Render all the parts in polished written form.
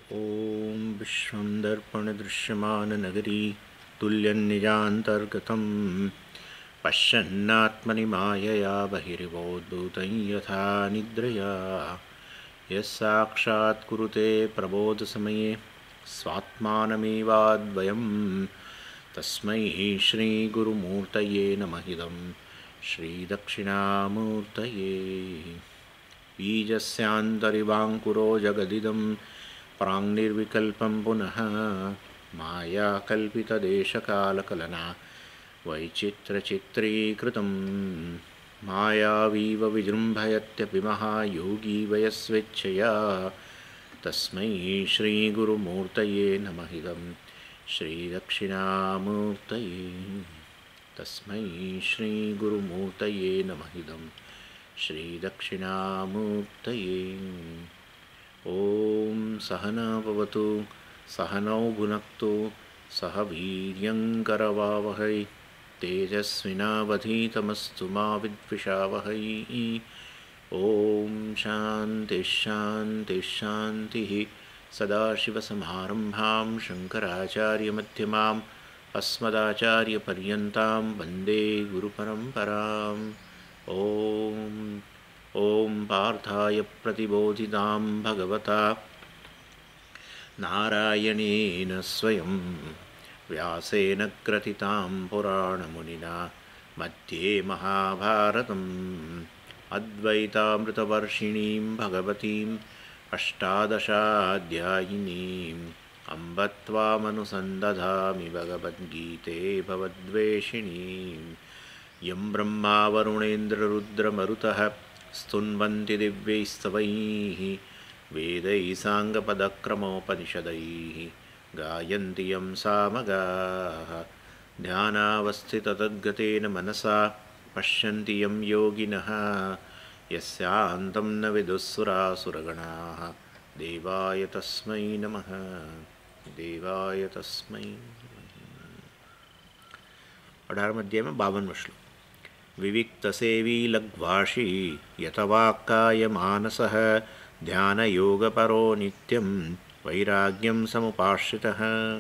ॐ विश्वं दर्पणदृश्यमाननगरी तुल्यन्निजान्तर्गतं पश्यन्नात्मनि मायया बहिर्बोद्धूतं यथा निद्रया यस्साक्षात् कुरुते प्रबोधसमये स्वात्मानमेवाद्वयं तस्मै श्रीगुरुमूर्तये नमः इदं श्रीदक्षिणामूर्तये बीजस्यान्तरिवाङ्कुरो जगदिदं प्राङ्निर्विकल्पं पुनः मायाकल्पितदेशकालकलना वैचित्रचित्रीकृतं मायावीव विजृम्भयत्यपि महायोगी वयस्वेच्छया तस्मै श्रीगुरुमूर्तये नमः इदं श्रीदक्षिणामूर्तये तस्मै श्रीगुरुमूर्तये नमः इदं श्रीदक्षिणामूर्तये। ॐ सहना भवतु सहनौ भुनक्तु सह वीर्यङ्करवावहै तेजस्विनावधीतमस्तु मा विद्विषावहै। ॐ शान्तिः शान्तिः शान्तिः। सदाशिवसमारम्भां शङ्कराचार्यमध्यमाम् अस्मदाचार्यपर्यन्तां वन्दे गुरुपरम्पराम्। ॐ पार्थाय प्रतिबोधितां भगवता नारायणेन स्वयं व्यासेन ग्रथितां पुराणमुनिना मध्ये महाभारतम् अद्वैतामृतवर्षिणीं भगवतीम् अष्टादशाध्यायिनीम् अम्ब त्वामनुसन्दधामि भगवद्गीते भवद्वेषिणीम्। यं ब्रह्मा वरुणेन्द्ररुद्रमरुतः स्तुन्वन्ति दिव्यैस्तवैः वेदैः साङ्गपदक्रमोपनिषदैः गायन्ति यं सामगाः। ध्यानावस्थिततद्गतेन मनसा पश्यन्ति यं योगिनः यस्यान्तं न विदुःसुरासुरगणाः। देवाय तस्मै नमः देवाय तस्मै। 18 अध्यायમાં 52 શ્લોક। विविक्तसेवी लघ्वाशी यतवाक्कायमानसः ध्यानयोगपरो नित्यं वैराग्यं समुपाश्रितः।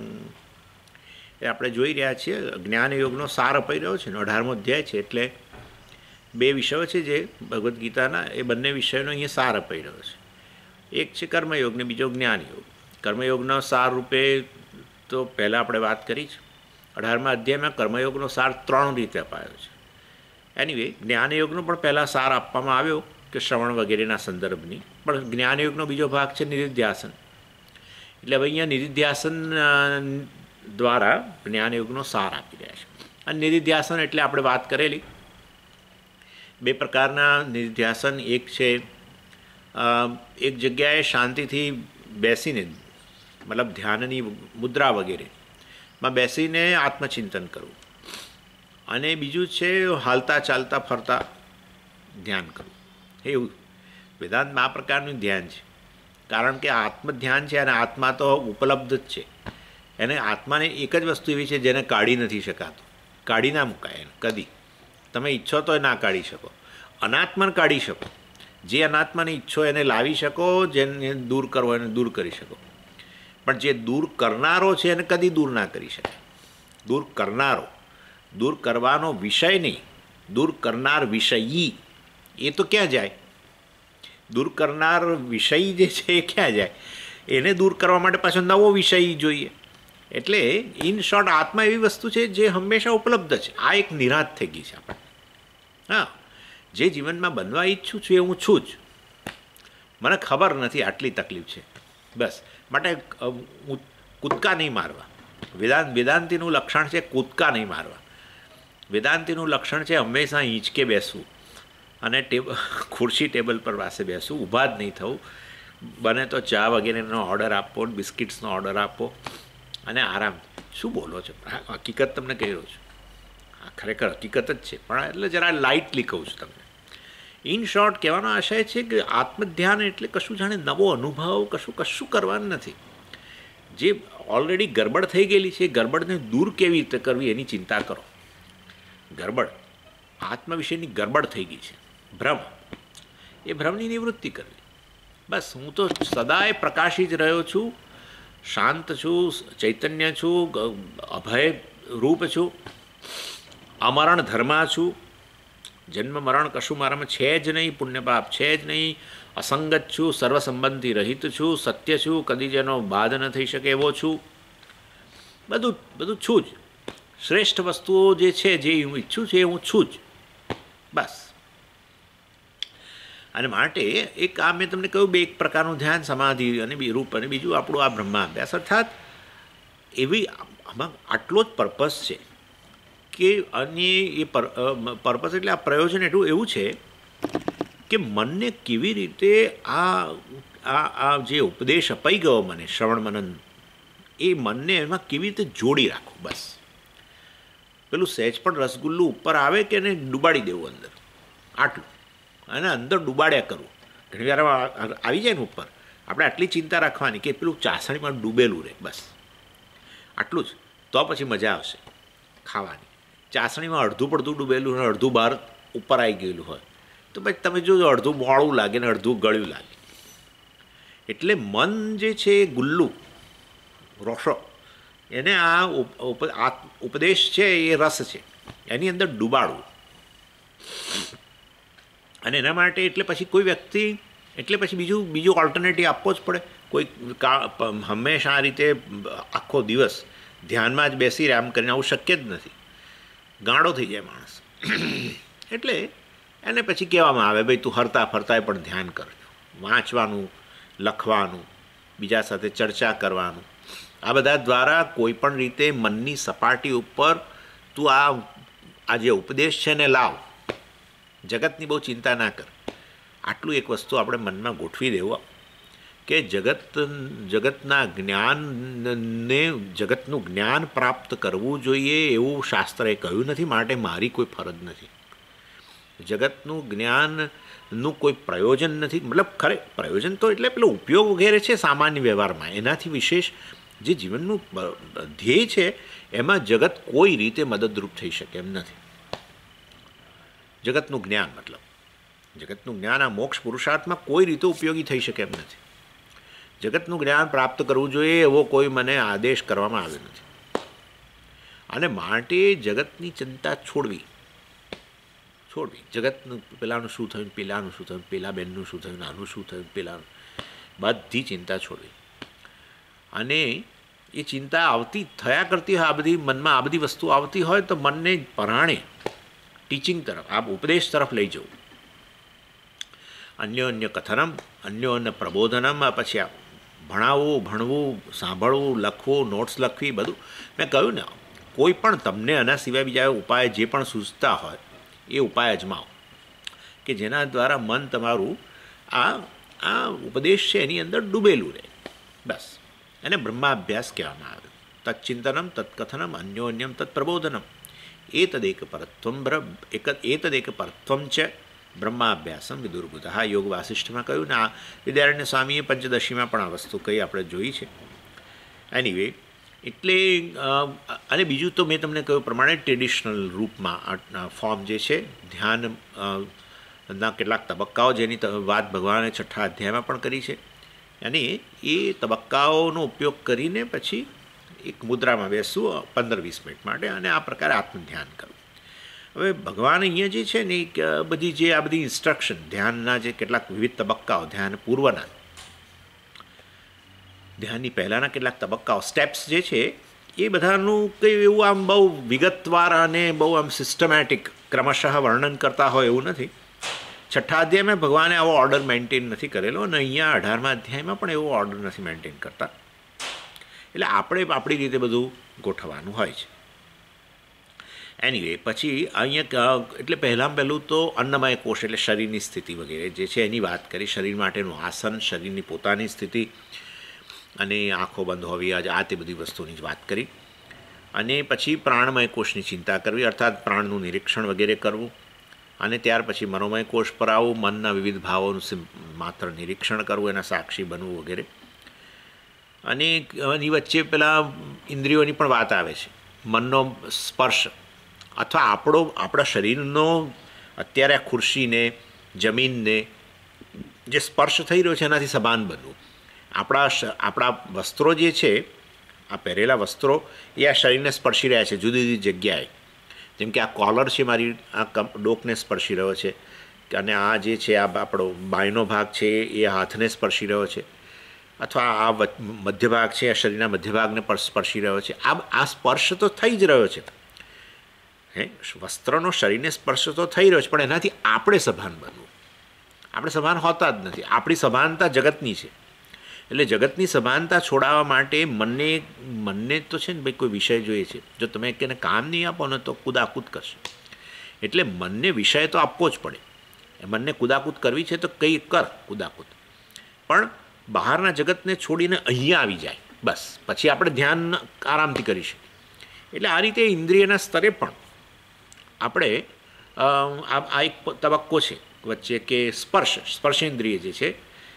એ આપણે જોઈ રહ્યા છીએ જ્ઞાનયોગનો સાર અપાઈ રહ્યો છે ને 18મો અધ્યાય છે એટલે બે વિષયો છે જે ભગવદ્ ગીતાના એ બંને વિષયોનો અહીંયા સાર અપાઈ રહ્યો છે। એક છે કર્મયોગ ને બીજો જ્ઞાનયોગ। કર્મયોગનો સાર રૂપે તો પહેલાં આપણે વાત કરી છે 18મા અધ્યાયમાં કર્મયોગનો સાર 3 રીતે અપાયો છે। એનીવે જ્ઞાનયોગનો પણ પહેલાં સાર આપવામાં આવ્યો કે શ્રવણ વગેરેના સંદર્ભની, પણ જ્ઞાનયોગનો બીજો ભાગ છે નિધિધ્યાસન। એટલે હવે અહીંયા નિધિધ્યાસન દ્વારા જ્ઞાનયોગનો સાર આપી રહ્યા છે। અને નિધિધ્યાસન એટલે આપણે વાત કરેલી બે પ્રકારના નિધિધ્યાસન। એક છે એક જગ્યાએ શાંતિથી બેસીને મતલબ ધ્યાનની મુદ્રા વગેરેમાં બેસીને આત્મચિંતન કરવું, અને બીજું છે હાલતા ચાલતા ફરતા ધ્યાન કરવું। એવું વેદાંતમાં આ પ્રકારનું ધ્યાન છે, કારણ કે આત્મધ્યાન છે અને આત્મા તો ઉપલબ્ધ જ છે। એને આત્માને એક જ વસ્તુ એવી છે જેને કાઢી નથી શકાતું, કાઢી ના મુકાય એને કદી। તમે ઈચ્છો તો ના કાઢી શકો, અનાત્માને કાઢી શકો। જે અનાત્માને ઈચ્છો એને લાવી શકો, જેને દૂર કરવો એને દૂર કરી શકો, પણ જે દૂર કરનારો છે એને કદી દૂર ના કરી શકે। દૂર કરનારો, દૂર કરવાનો વિષય નહીં, દૂર કરનાર વિષયી એ તો ક્યાં જાય? દૂર કરનાર વિષય જે છે એ ક્યાં જાય? એને દૂર કરવા માટે પાછો નવો વિષય જોઈએ। એટલે ઇન શોર્ટ આત્મા એવી વસ્તુ છે જે હંમેશા ઉપલબ્ધ છે। આ એક નિરાંત થઈ ગઈ છે આપણે। હા, જે જીવનમાં બનવા ઈચ્છું છું એ હું છું જ, મને ખબર નથી આટલી તકલીફ છે બસ, માટે કૂદકા નહીં મારવા। વેદાંતિનું લક્ષણ છે કૂદકા નહીં મારવા। વેદાંતિનું લક્ષણ છે હંમેશા હિંચકે બેસવું અને ખુરશી ટેબલ પર પાસે બેસવું, ઊભા જ નહીં થવું। બને તો ચા વગેરેનો ઓર્ડર આપો, બિસ્કિટ્સનો ઓર્ડર આપો અને આરામ। શું બોલો છો? હકીકત તમને કહી રહ્યો છું, આ ખરેખર હકીકત જ છે, પણ એટલે જરા લાઇટલી કહું છું તમને। ઇન શોર્ટ કહેવાનો આશય છે કે આત્મધ્યાન એટલે કશું જાણે નવો અનુભવ, કશું કરવાનું નથી। જે ઓલરેડી ગરબડ થઈ ગયેલી છે એ ગરબડને દૂર કેવી રીતે કરવી એની ચિંતા કરો। ગરબડ આત્મ વિશેની ગરબડ થઈ ગઈ છે, ભ્રમ, એ ભ્રમની નિવૃત્તિ કરવી। બસ હું તો સદાય પ્રકાશી જ રહ્યો છું શાંત છું, ચૈતન્ય છું, અભય રૂપ છું, અમરણ ધર્મા છું, જન્મ મરણ કશું મારામાં છે જ નહીં, પુણ્યપાપ છે જ નહીં, અસંગત છું, સર્વસંબંધી રહિત છું, સત્ય છું, કદી જેનો બાદ ન થઈ શકે એવો છું, બધું બધું છું જ. શ્રેષ્ઠ વસ્તુઓ જે છે, જે હું ઈચ્છું છું એ હું છું જ, બસ. અને માટે એક આ મેં તમને કહ્યું, બે એક પ્રકારનું ધ્યાન, સમાધિ અને રૂપ, અને બીજું આપણું આ બ્રહ્માભ્યાસ. અર્થાત એવી આમાં આટલો જ પર્પઝ છે કે અને એ પર્પઝ એટલે આ પ્રયોજન એટલું એવું છે કે મનને કેવી રીતે આ જે ઉપદેશ અપાઈ ગયો મને, શ્રવણ મનન, એ મનને એમાં કેવી રીતે જોડી રાખવું. બસ પેલું સહેજ પણ રસગુલ્લું ઉપર આવે કે એને ડૂબાડી દેવું અંદર, આટલું, અને અંદર ડૂબાડ્યા કરવું. ઘણી વાર આવી જાય ને ઉપર, આપણે આટલી ચિંતા રાખવાની કે પેલું ચાસણીમાં ડૂબેલું રહે, બસ આટલું જ. તો પછી મજા આવશે ખાવાની. ચાસણીમાં અડધું પડધું ડૂબેલું અને અડધું બહાર ઉપર આવી ગયેલું હોય તો પછી તમે જોજો અડધું મોળું લાગે ને અડધું ગળ્યું લાગે. એટલે મન જે છે એ ગુલ્લું, રોશો, એને આ ઉપદેશ છે એ રસ છે, એની અંદર ડૂબાડવું. અને એના માટે એટલે પછી કોઈ વ્યક્તિ, એટલે પછી બીજું ઓલ્ટરનેટિવ આપવો જ પડે. કોઈ હંમેશા આ રીતે આખો દિવસ ધ્યાનમાં જ બેસી રહે આમ કરીને આવું શક્ય જ નથી, ગાંડો થઈ જાય માણસ. એટલે એને પછી કહેવામાં આવે, ભાઈ તું હરતા ફરતાય પણ ધ્યાન કરજો, વાંચવાનું, લખવાનું, બીજા સાથે ચર્ચા કરવાનું, આ બધા દ્વારા કોઈ પણ રીતે મનની સપાટી ઉપર તું આ જે ઉપદેશ છે ને લાવ, જગતની બહુ ચિંતા ના કર. આટલું એક વસ્તુ આપણે મનમાં ગોઠવી દેવું કે જગતના જ્ઞાનને, જગતનું જ્ઞાન પ્રાપ્ત કરવું જોઈએ એવું શાસ્ત્રએ કહ્યું નથી, માટે મારી કોઈ ફરજ નથી. જગતનું જ્ઞાનનું કોઈ પ્રયોજન નથી, મતલબ ખરે પ્રયોજન તો એટલે પેલો ઉપયોગ વગેરે છે સામાન્ય વ્યવહારમાં, એનાથી વિશેષ જે જીવનનું ધ્યેય છે એમાં જગત કોઈ રીતે મદદરૂપ થઈ શકે એમ નથી. જગતનું જ્ઞાન મતલબ જગતનું જ્ઞાન આ મોક્ષ પુરુષાર્થમાં કોઈ રીતે ઉપયોગી થઈ શકે એમ નથી. જગતનું જ્ઞાન પ્રાપ્ત કરવું જોઈએ એવો કોઈ મને આદેશ કરવામાં આવ્યો નથી. અને માટે જગતની ચિંતા છોડવી. જગતનું પેલાનું શું થયું, પેલાનું શું થયું, પેલા બેનનું શું થયું, આનું શું થયું, પેલાનું, બધી ચિંતા છોડવી. અને એ ચિંતા થયા કરતી હોય, આ બધી મનમાં આ બધી વસ્તુ આવતી હોય તો મનને પરાણે ટીચિંગ તરફ, આ ઉપદેશ તરફ લઈ જવું. અન્ય કથનમ, અન્ય પ્રબોધનમ, પછી આ ભણવું, સાંભળવું, લખવું, નોટ્સ લખવી, બધું મેં કહ્યું ને, કોઈ પણ તમને આના સિવાય બીજા ઉપાય જે પણ સૂચતા હોય એ ઉપાય અજમાવો કે જેના દ્વારા મન તમારું આ ઉપદેશ છે એની અંદર ડૂબેલું રહે, બસ. એને બ્રહ્માભ્યાસ કહેવામાં આવે. તચ્ચિંતનમ, તત્કથનમ, અન્યોન્યમ તત્પ્રબોધનમ, એતદેક પરત્વમ ચ બ્રહ્માભ્યાસમ વિદુર્બુધ. હા, યોગ વાસિષ્ઠમાં કહ્યું ને, આ વિદ્યારણ્ય સ્વામીએ પંચદશીમાં પણ આ વસ્તુ કહી, આપણે જોઈ છે. એનીવે, એટલે અને બીજું તો મેં તમને કહ્યું પ્રમાણે ટ્રેડિશનલ રૂપમાં ફોર્મ જે છે ધ્યાનના કેટલાક તબક્કાઓ, જેની વાત ભગવાને 6થા અધ્યાયમાં પણ કરી છે. અને એ તબક્કાઓનો ઉપયોગ કરીને પછી એક મુદ્રામાં બેસવું 15-20 મિનિટ માટે, અને આ પ્રકારે આત્મધ્યાન કરવું. હવે ભગવાન અહીંયા જે છે ને, આ બધી ઇન્સ્ટ્રક્શન, ધ્યાનના જે કેટલાક વિવિધ તબક્કાઓ, ધ્યાન પૂર્વના, ધ્યાનની પહેલાંના કેટલાક તબક્કાઓ, સ્ટેપ્સ જે છે, એ બધાનું કંઈ એવું આમ બહુ વિગતવાર અને બહુ આમ સિસ્ટમેટિક ક્રમશઃ વર્ણન કરતા હોય એવું નથી. 6થા અધ્યાયમાં ભગવાને આવો ઓર્ડર મેન્ટેન નથી કરેલો, અને અહીંયા 18મા અધ્યાયમાં પણ એવો ઓર્ડર નથી મેન્ટેન કરતા. એટલે આપણે આપણી રીતે બધું ગોઠવવાનું હોય છે. એનીવે, પછી અહીંયા એટલે પહેલું તો અન્નમય કોષ એટલે શરીરની સ્થિતિ વગેરે જે છે એની વાત કરી. શરીર માટેનું આસન, શરીરની પોતાની સ્થિતિ, અને આંખો બંધ હોવી, આ તે બધી વસ્તુની જ વાત કરી. અને પછી પ્રાણમય કોષની ચિંતા કરવી, અર્થાત પ્રાણનું નિરીક્ષણ વગેરે કરવું. અને ત્યાર પછી મનોમય કોષ પર આવવું, મનના વિવિધ ભાવોનું માત્ર નિરીક્ષણ કરવું, એના સાક્ષી બનવું વગેરે. અને એની વચ્ચે પેલા ઇન્દ્રિયોની પણ વાત આવે છે. મનનો સ્પર્શ, અથવા આપણા શરીરનો અત્યારે આ ખુરશીને, જમીનને જે સ્પર્શ થઈ રહ્યો છે એનાથી સભાન બનવું. આપણા વસ્ત્રો જે છે, આ પહેરેલા વસ્ત્રો એ આ શરીરને સ્પર્શી રહ્યા છે જુદી જુદી જગ્યાએ. જેમ કે આ કોલર છે મારી, આ ડોકને સ્પર્શી રહ્યો છે, અને આ જે છે આ આપણો બાયનો ભાગ છે એ હાથને સ્પર્શી રહ્યો છે, અથવા આ મધ્ય ભાગ છે આ શરીરના મધ્ય ભાગને સ્પર્શી રહ્યો છે. આ સ્પર્શ તો થઈ જ રહ્યો છે. વસ્ત્રનો શરીરને સ્પર્શ તો થઈ રહ્યો છે, પણ એનાથી આપણે સભાન બનવું. આપણે સભાન હોતા જ નથી. આપણી સભાનતા જગતની છે. એટલે જગતની સભાનતા છોડાવવા માટે મનને તો છે ને ભાઈ કોઈ વિષય જોઈએ છે. જો તમે એને કામ નહીં આપો ને તો કુદાકૂદ કરશે. એટલે મનને વિષય તો આપવો જ પડે. મનને કુદાકૂદ કરવી છે તો કંઈ કર કુદાકૂદ, પણ બહારના જગતને છોડીને અહીંયા આવી જાય બસ, પછી આપણે ધ્યાન આરામથી કરી શકીએ. એટલે આ રીતે ઇન્દ્રિયના સ્તરે પણ આપણે આ એક તબક્કો છે વચ્ચે કે સ્પર્શેન્દ્રિય જે છે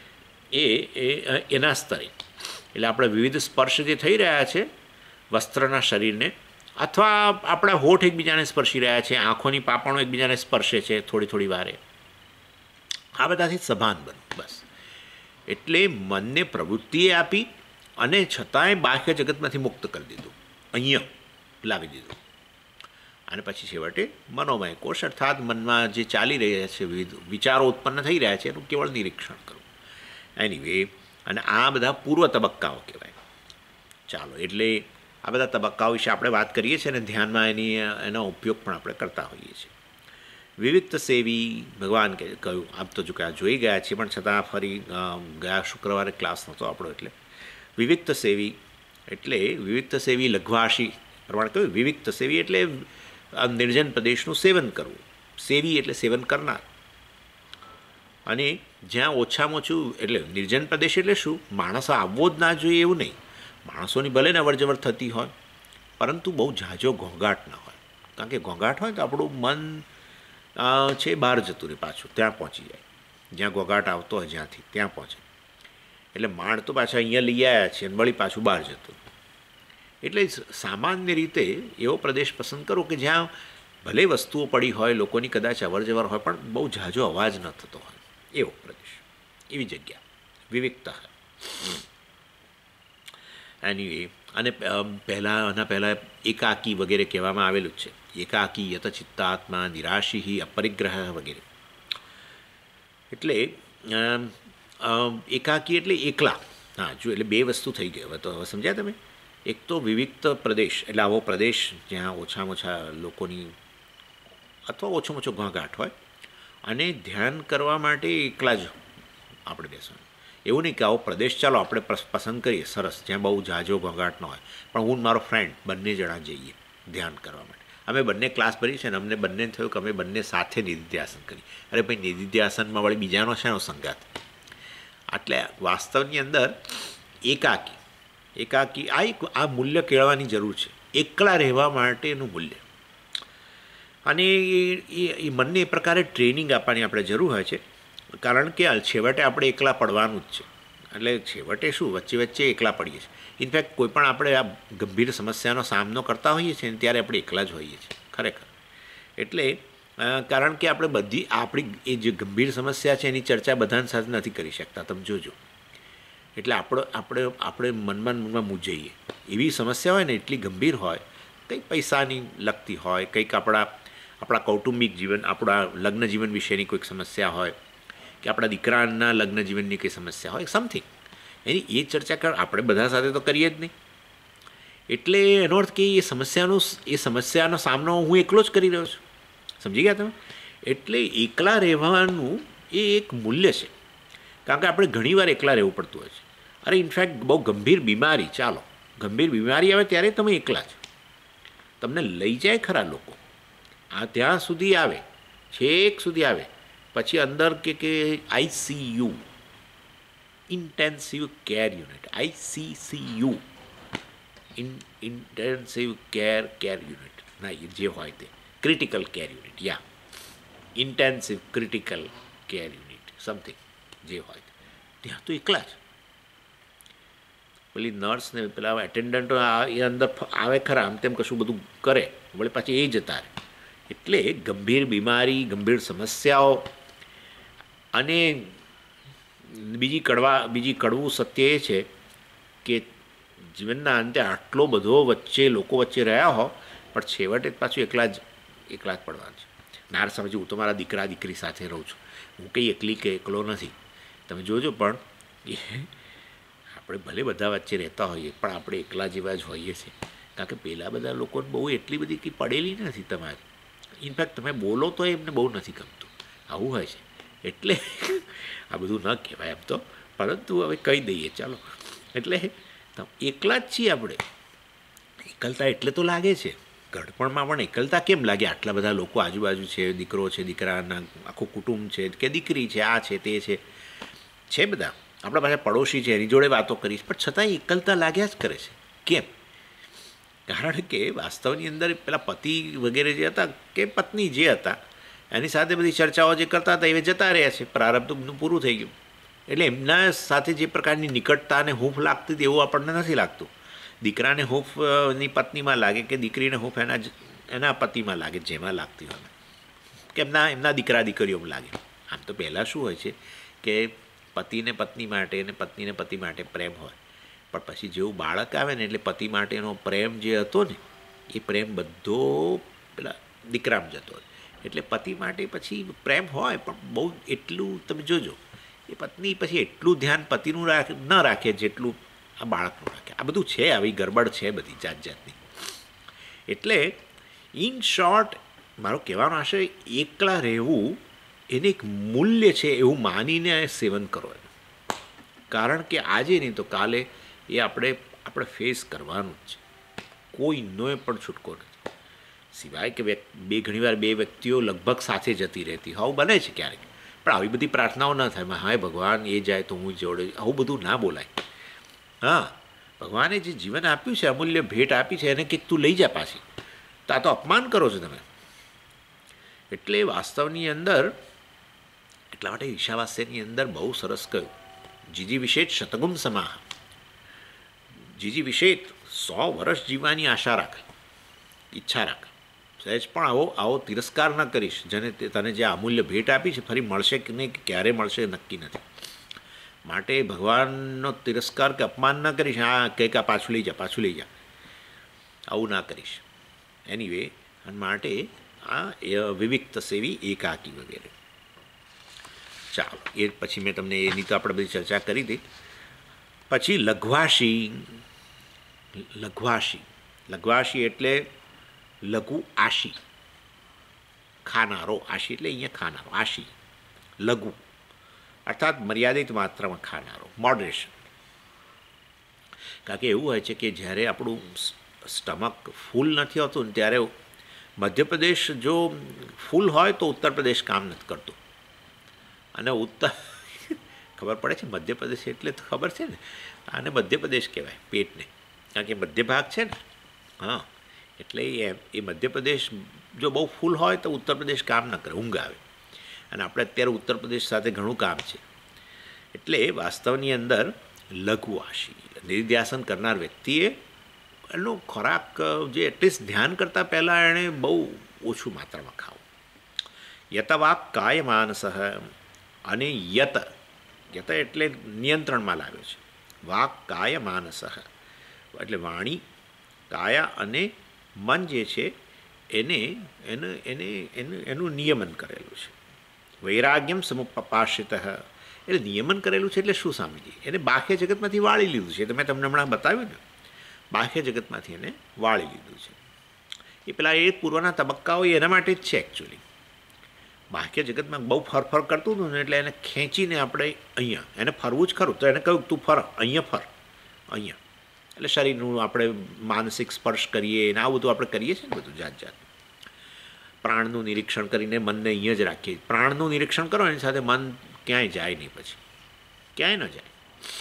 એના સ્તરે. એટલે આપણે વિવિધ સ્પર્શ જે થઈ રહ્યા છે વસ્ત્રના શરીરને, અથવા આપણા હોઠ એકબીજાને સ્પર્શી રહ્યા છે, આંખોની પાપણો એકબીજાને સ્પર્શે છે થોડી થોડી વારે, આ બધાથી સભાન બનવું બસ. એટલે મનને પ્રવૃત્તિએ આપી અને છતાંય બાહ્ય જગતમાંથી મુક્ત કરી દીધું, અહીંયા લાવી દીધું. અને પછી છેવટે મનોમય કોષ અર્થાત મનમાં જે ચાલી રહ્યા છે, વિવિધ વિચારો ઉત્પન્ન થઈ રહ્યા છે, એનું કેવળ નિરીક્ષણ કરવું. એનીવે, અને આ બધા પૂર્વ તબક્કાઓ કહેવાય. ચાલો, એટલે આ બધા તબક્કાઓ વિશે આપણે વાત કરીએ છીએ અને ધ્યાનમાં એનો ઉપયોગ પણ આપણે કરતા હોઈએ છીએ. વિવિક્ત સેવી ભગવાન કહ્યું, આપ તો જો કે આ જોઈ ગયા છીએ, પણ છતાં ફરી ગયા શુક્રવારે ક્લાસ નહોતો આપણો, એટલે વિવિક્ત સેવી એટલે વિવિક્ત સેવી લઘ્વાશી પ્રમાણે કહ્યું. વિવિક્ત સેવી એટલે નિર્જન પ્રદેશનું સેવન કરવું. સેવી એટલે સેવન કરનાર. અને જ્યાં ઓછામાં ઓછું, એટલે નિર્જન પ્રદેશ એટલે શું, માણસ આવવો જ ના જોઈએ એવું નહીં. માણસોની ભલે ને અવરજવર થતી હોય, પરંતુ બહુ ઝાઝો ઘોંઘાટ ન હોય. કારણ કે ઘોંઘાટ હોય તો આપણું મન છે બહાર જતું રહે, પાછું ત્યાં પહોંચી જાય. જ્યાં ઘોંઘાટ આવતો હોય જ્યાંથી ત્યાં પહોંચે. એટલે માણ તો પાછા અહીંયા લઈ આવ્યા છે અને વળી પાછું બહાર જતું. એટલે સામાન્ય રીતે એવો પ્રદેશ પસંદ કરો કે જ્યાં ભલે વસ્તુઓ પડી હોય, લોકોની કદાચ અવરજવર હોય, પણ બહુ ઝાઝો અવાજ ન થતો હોય, એવો પ્રદેશ, એવી જગ્યા વિવિકતા. એની અને પહેલાં એકાકી વગેરે કહેવામાં આવેલું જ છે. એકાકી યત ચિત્તાત્મા નિરાશી અપરિગ્રહ વગેરે. એટલે એકાકી એટલે એકલા. હા, જો એટલે બે વસ્તુ થઈ ગઈ. હવે તો હવે સમજ્યા તમે. એક તો વિવિક્ત પ્રદેશ એટલે આવો પ્રદેશ જ્યાં ઓછામાં ઓછા લોકોની અથવા ઓછામાં ઓછો ઘોંઘાટ હોય, અને ધ્યાન કરવા માટે એકલા જ આપણે બેસવાનું. એવું નહીં કે આવો પ્રદેશ ચાલો આપણે પસંદ કરીએ, સરસ, જ્યાં બહુ ઝાઝો ઘોંઘાટ ન હોય, પણ હું મારો ફ્રેન્ડ બંને જણા જઈએ ધ્યાન કરવા માટે. અમે બંને ક્લાસ ભરી છે ને અમને બંને થયું કે અમે બંને સાથે નિધિધ્યાસન કરી. અરે ભાઈ, નિધિધ્યાસનમાં વળી બીજાનો શેનો સંગાત? એટલે વાસ્તવની અંદર એકાકી આ મૂલ્ય કેળવાની જરૂર છે, એકલા રહેવા માટેનું મૂલ્ય. અને એ મનને એ પ્રકારે ટ્રેનિંગ આપવાની આપણે જરૂર હોય છે, કારણ કે છેવટે આપણે એકલા પડવાનું જ છે. એટલે છેવટે શું, વચ્ચે વચ્ચે એકલા પડીએ છીએ. ઇનફેક્ટ કોઈ પણ આપણે આ ગંભીર સમસ્યાનો સામનો કરતા હોઈએ છીએ ને ત્યારે આપણે એકલા જ હોઈએ છીએ ખરેખર. એટલે કારણ કે આપણે બધી આપણી એ જે ગંભીર સમસ્યા છે એની ચર્ચા બધાની સાથે નથી કરી શકતા, તમે જોજો. એટલે આપણે મનમાં મૂંઝાઈએ. એવી સમસ્યા હોય ને, એટલી ગંભીર હોય, કંઈક પૈસાની લગતી હોય, કંઈક આપણા કૌટુંબિક જીવન, આપણા લગ્ન જીવન વિશેની કોઈક સમસ્યા હોય, કે આપણા દીકરાના લગ્ન જીવનની કંઈ સમસ્યા હોય, સમથિંગ, એની એ ચર્ચા આપણે બધા સાથે તો કરીએ જ નહીં. એટલે એનો અર્થ કે એ સમસ્યાનો સામનો હું એકલો જ કરી રહ્યો છું. સમજી ગયા તમે? એટલે એકલા રહેવાનું એ એક મૂલ્ય છે. કારણ કે આપણે ઘણીવાર એકલા રહેવું પડતું હોય છે. અરે ઇનફેક્ટ બહુ ગંભીર બીમારી, ચાલો ગંભીર બીમારી આવે ત્યારે તમે એકલા જ, તમને લઈ જાય ખરા લોકો, આ ત્યાં સુધી આવે, છેક સુધી આવે, પછી અંદર કે ICU, intensive care unit, ICCU, intensive care unit, ના જે હોય તે ક્રિટિકલ કેર યુનિટ, યા intensive critical care unit, something જે હોય ત્યાં તો એકલા જ. પેલી નર્સ ને પેલા એટેન્ડન્ટો એ અંદર આવે ખરા, આમ તેમ કશું બધું કરે, વળી પાછી એ જતા રહે. એટલે ગંભીર બીમારી, ગંભીર સમસ્યાઓ અને બીજી કડવું સત્ય એ છે કે જીવનના અંતે આટલો બધો વચ્ચે લોકો વચ્ચે રહ્યા હો પણ છેવટે પાછું એકલા જ પડવાનું છે. નાર સમજી હું તો મારા દીકરા દીકરી સાથે રહું છું, હું કંઈ એકલી કે એકલો નથી. તમે જોજો પણ એ આપણે ભલે બધા વચ્ચે રહેતા હોઈએ પણ આપણે એકલા જેવા જ હોઈએ છીએ, કારણ કે પહેલાં બધા લોકોને બહુ એટલી બધી કંઈ પડેલી નથી તમારી. ઇનફેક્ટ તમે બોલો તો એમને બહુ નથી ગમતું, આવું હોય છે. એટલે આ બધું ન કહેવાય એમ તો, પરંતુ હવે કહી દઈએ ચાલો. એટલે એકલા જ છીએ આપણે. એકલતા એટલે તો લાગે છે, ઘડપણમાં પણ એકલતા કેમ લાગે? આટલા બધા લોકો આજુબાજુ છે, દીકરો છે, દીકરાના આખું કુટુંબ છે કે દીકરી છે, આ છે તે છે બધા આપણા પાસે પડોશી છે, એની જોડે વાતો કરીશ, પણ છતાંય એકલતા લાગ્યા જ કરે છે. કેમ? કારણ કે વાસ્તવની અંદર પેલા પતિ વગેરે જે હતા કે પત્ની જે હતા એની સાથે બધી ચર્ચાઓ જે કરતા હતા એ જતા રહ્યા છે, પ્રારબ્ધનું પૂરું થઈ ગયું. એટલે એમના સાથે જે પ્રકારની નિકટતા અને હૂંફ લાગતી હતી એવું આપણને નથી લાગતું. દીકરાને હૂંફ એની પત્નીમાં લાગે કે દીકરીને હૂંફ એના પતિમાં લાગે, જેમાં લાગતી હોય કે એમના દીકરા દીકરીઓમાં લાગે. આમ તો પહેલાં શું હોય છે કે પતિને પત્ની માટે અને પત્નીને પતિ માટે પ્રેમ હોય, પણ પછી જેવું બાળક આવે ને એટલે પતિ માટેનો પ્રેમ જે હતો ને એ પ્રેમ બધો પેલા દીકરામાં જતો હોય. એટલે પતિ માટે પછી પ્રેમ હોય પણ બહુ એટલું તમે જોજો એ પત્ની પછી એટલું ધ્યાન પતિનું ન રાખે જેટલું આ બાળકનું રાખે. આ બધું છે, આવી ગરબડ છે બધી જાત જાતની. એટલે ઇન શોર્ટ મારો કહેવાનો આશય એકલા રહેવું એને એક મૂલ્ય છે એવું માનીને સેવન કરો એનું. કારણ કે આજે નહીં તો કાલે એ આપણે ફેસ કરવાનું જ છે. કોઈનો પણ છૂટકો નથી, સિવાય કે ઘણીવાર બે વ્યક્તિઓ લગભગ સાથે જતી રહેતી આવું બને છે ક્યારેક, પણ આવી બધી પ્રાર્થનાઓ ન થાય હાય ભગવાન એ જાય તો હું જોડે, આવું બધું ના બોલાય. હા, ભગવાને જે જીવન આપ્યું છે, અમૂલ્ય ભેટ આપી છે, એને કંઈક તું લઈ જા પાછી, તો આ તો અપમાન કરો છો તમે. એટલે વાસ્તવની અંદર એટલા માટે ઈશાવાસ્યની અંદર બહુ સરસ કહ્યું, જીજી વિશેષ શતગુમ સમાહ. જીજી વિશેષ 100 વર્ષ જીવવાની આશા રાખ, ઈચ્છા રાખ. સહેજ પણ આવો તિરસ્કાર ન કરીશ, જેને તને જે અમૂલ્ય ભેટ આપી છે ફરી મળશે કે નહીં, ક્યારે મળશે નક્કી નથી. માટે ભગવાનનો તિરસ્કાર કે અપમાન ન કરીશ, હા કંઈક આ પાછું લઈ જા, આવું ના કરીશ. એનીવે માટે આ વિવિક્ત સેવી એકાકી વગેરે. ચાલો, એ પછી મેં તમને એની તો આપણે બધી ચર્ચા કરી હતી. પછી લઘવાશી એટલે લઘુ આશી, ખાનારો. આશી એટલે અહીંયા ખાનારો, આશી લઘુ અર્થાત મર્યાદિત માત્રામાં ખાનારો, મોડરેશન. કારણ કે એવું હોય છે કે જ્યારે આપણું સ્ટમક ફૂલ નથી હોતું ને ત્યારે મધ્યપ્રદેશ જો ફૂલ હોય તો ઉત્તર પ્રદેશ કામ નથી કરતું. અને ખબર પડે છે મધ્યપ્રદેશ એટલે તો ખબર છે ને, આને મધ્યપ્રદેશ કહેવાય પેટને, કારણ કે મધ્ય ભાગ છે ને. હા, એટલે એ મધ્યપ્રદેશ જો બહુ ફૂલ હોય તો ઉત્તર પ્રદેશ કામ ન કરે, ઊંઘ આવે. અને આપણે અત્યારે ઉત્તર પ્રદેશ સાથે ઘણું કામ છે. એટલે વાસ્તવની અંદર લઘુ આશી, નિર્ધ્યાસન કરનાર વ્યક્તિએ એનો ખોરાક જે એટલીસ્ટ ધ્યાન કરતાં પહેલાં એણે બહુ ઓછું માત્રામાં ખાવું. યતવાક કાય માનસ, અને યત એટલે નિયંત્રણમાં લાવ્યો છે. વાક કાય માનસ એટલે વાણી, કાયા અને મન જે છે એનું નિયમન કરેલું છે. વૈરાગ્યમ સમુપાશ્રિત એટલે નિયમન કરેલું છે એટલે શું સમજીએ? એને બાહ્ય જગતમાંથી વાળી લીધું છે. મેં તમને હમણાં બતાવ્યું ને, બાહ્ય જગતમાંથી એને વાળી લીધું છે. એ પેલા એ પૂર્વના તબક્કાઓ એના માટે જ છે એકચ્યુઅલી. બાહ્ય જગતમાં બહુ ફરફર કરતું હતું ને એટલે એને ખેંચીને આપણે અહીંયા, એને ફરવું જ ખરું તો એને કહ્યું તું ફર અહીંયા, એટલે શરીરનું આપણે માનસિક સ્પર્શ કરીએ ને આવું બધું આપણે કરીએ છીએ ને, બધું જાત પ્રાણનું નિરીક્ષણ કરીને મનને અહીંયા જ રાખીએ. પ્રાણનું નિરીક્ષણ કરો એની સાથે મન ક્યાંય જાય નહીં, પછી ક્યાંય ન જાય.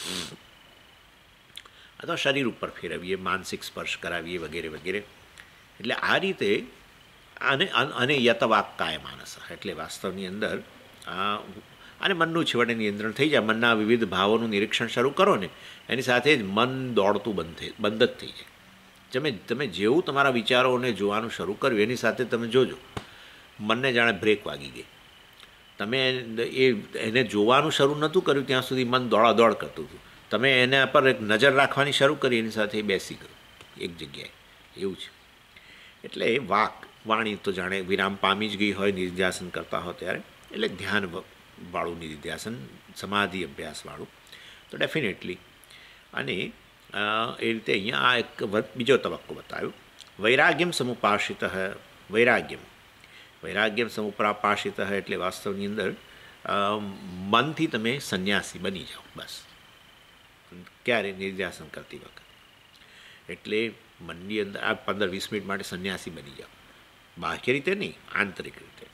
અથવા શરીર ઉપર ફેરવીએ, માનસિક સ્પર્શ કરાવીએ વગેરે વગેરે. એટલે આ રીતે અને યતવાક કાય માનસ એટલે વાસ્તવની અંદર અને મનનું છેવટે નિયંત્રણ થઈ જાય. મનના વિવિધ ભાવોનું નિરીક્ષણ શરૂ કરો ને એની સાથે જ મન દોડતું બંધ જ થઈ જાય. તમે જેવું તમારા વિચારોને જોવાનું શરૂ કર્યું એની સાથે તમે જોજો મનને જાણે બ્રેક વાગી ગઈ. તમે એને જોવાનું શરૂ નહોતું કર્યું ત્યાં સુધી મન દોડાદોડ કરતું હતું. તમે એના પર એક નજર રાખવાની શરૂ કરી, એની સાથે બેસી ગયું એક જગ્યાએ. એવું છે. એટલે વાણી તો જાણે વિરામ પામી જ ગઈ હોય નિધિધ્યાસન કરતા હોય ત્યારે, એટલે ધ્યાનવાળું નિધિધ્યાસન, સમાધિ અભ્યાસવાળું, તો ડેફિનેટલી. અને એ રીતે અહીંયા આ એક બીજો તબક્કો બતાવ્યો. વૈરાગ્યમ સમુપાશિત. વૈરાગ્યમ સમુપાશિત એટલે વાસ્તવની અંદર મનથી તમે સંન્યાસી બની જાઓ. બસ ક્યારે? નિર્ધ્યાસન કરતી વખત. એટલે મનની અંદર આ 15-20 મિનિટ માટે સંન્યાસી બની જાઓ. બાહ્ય રીતે નહીં, આંતરિક રીતે.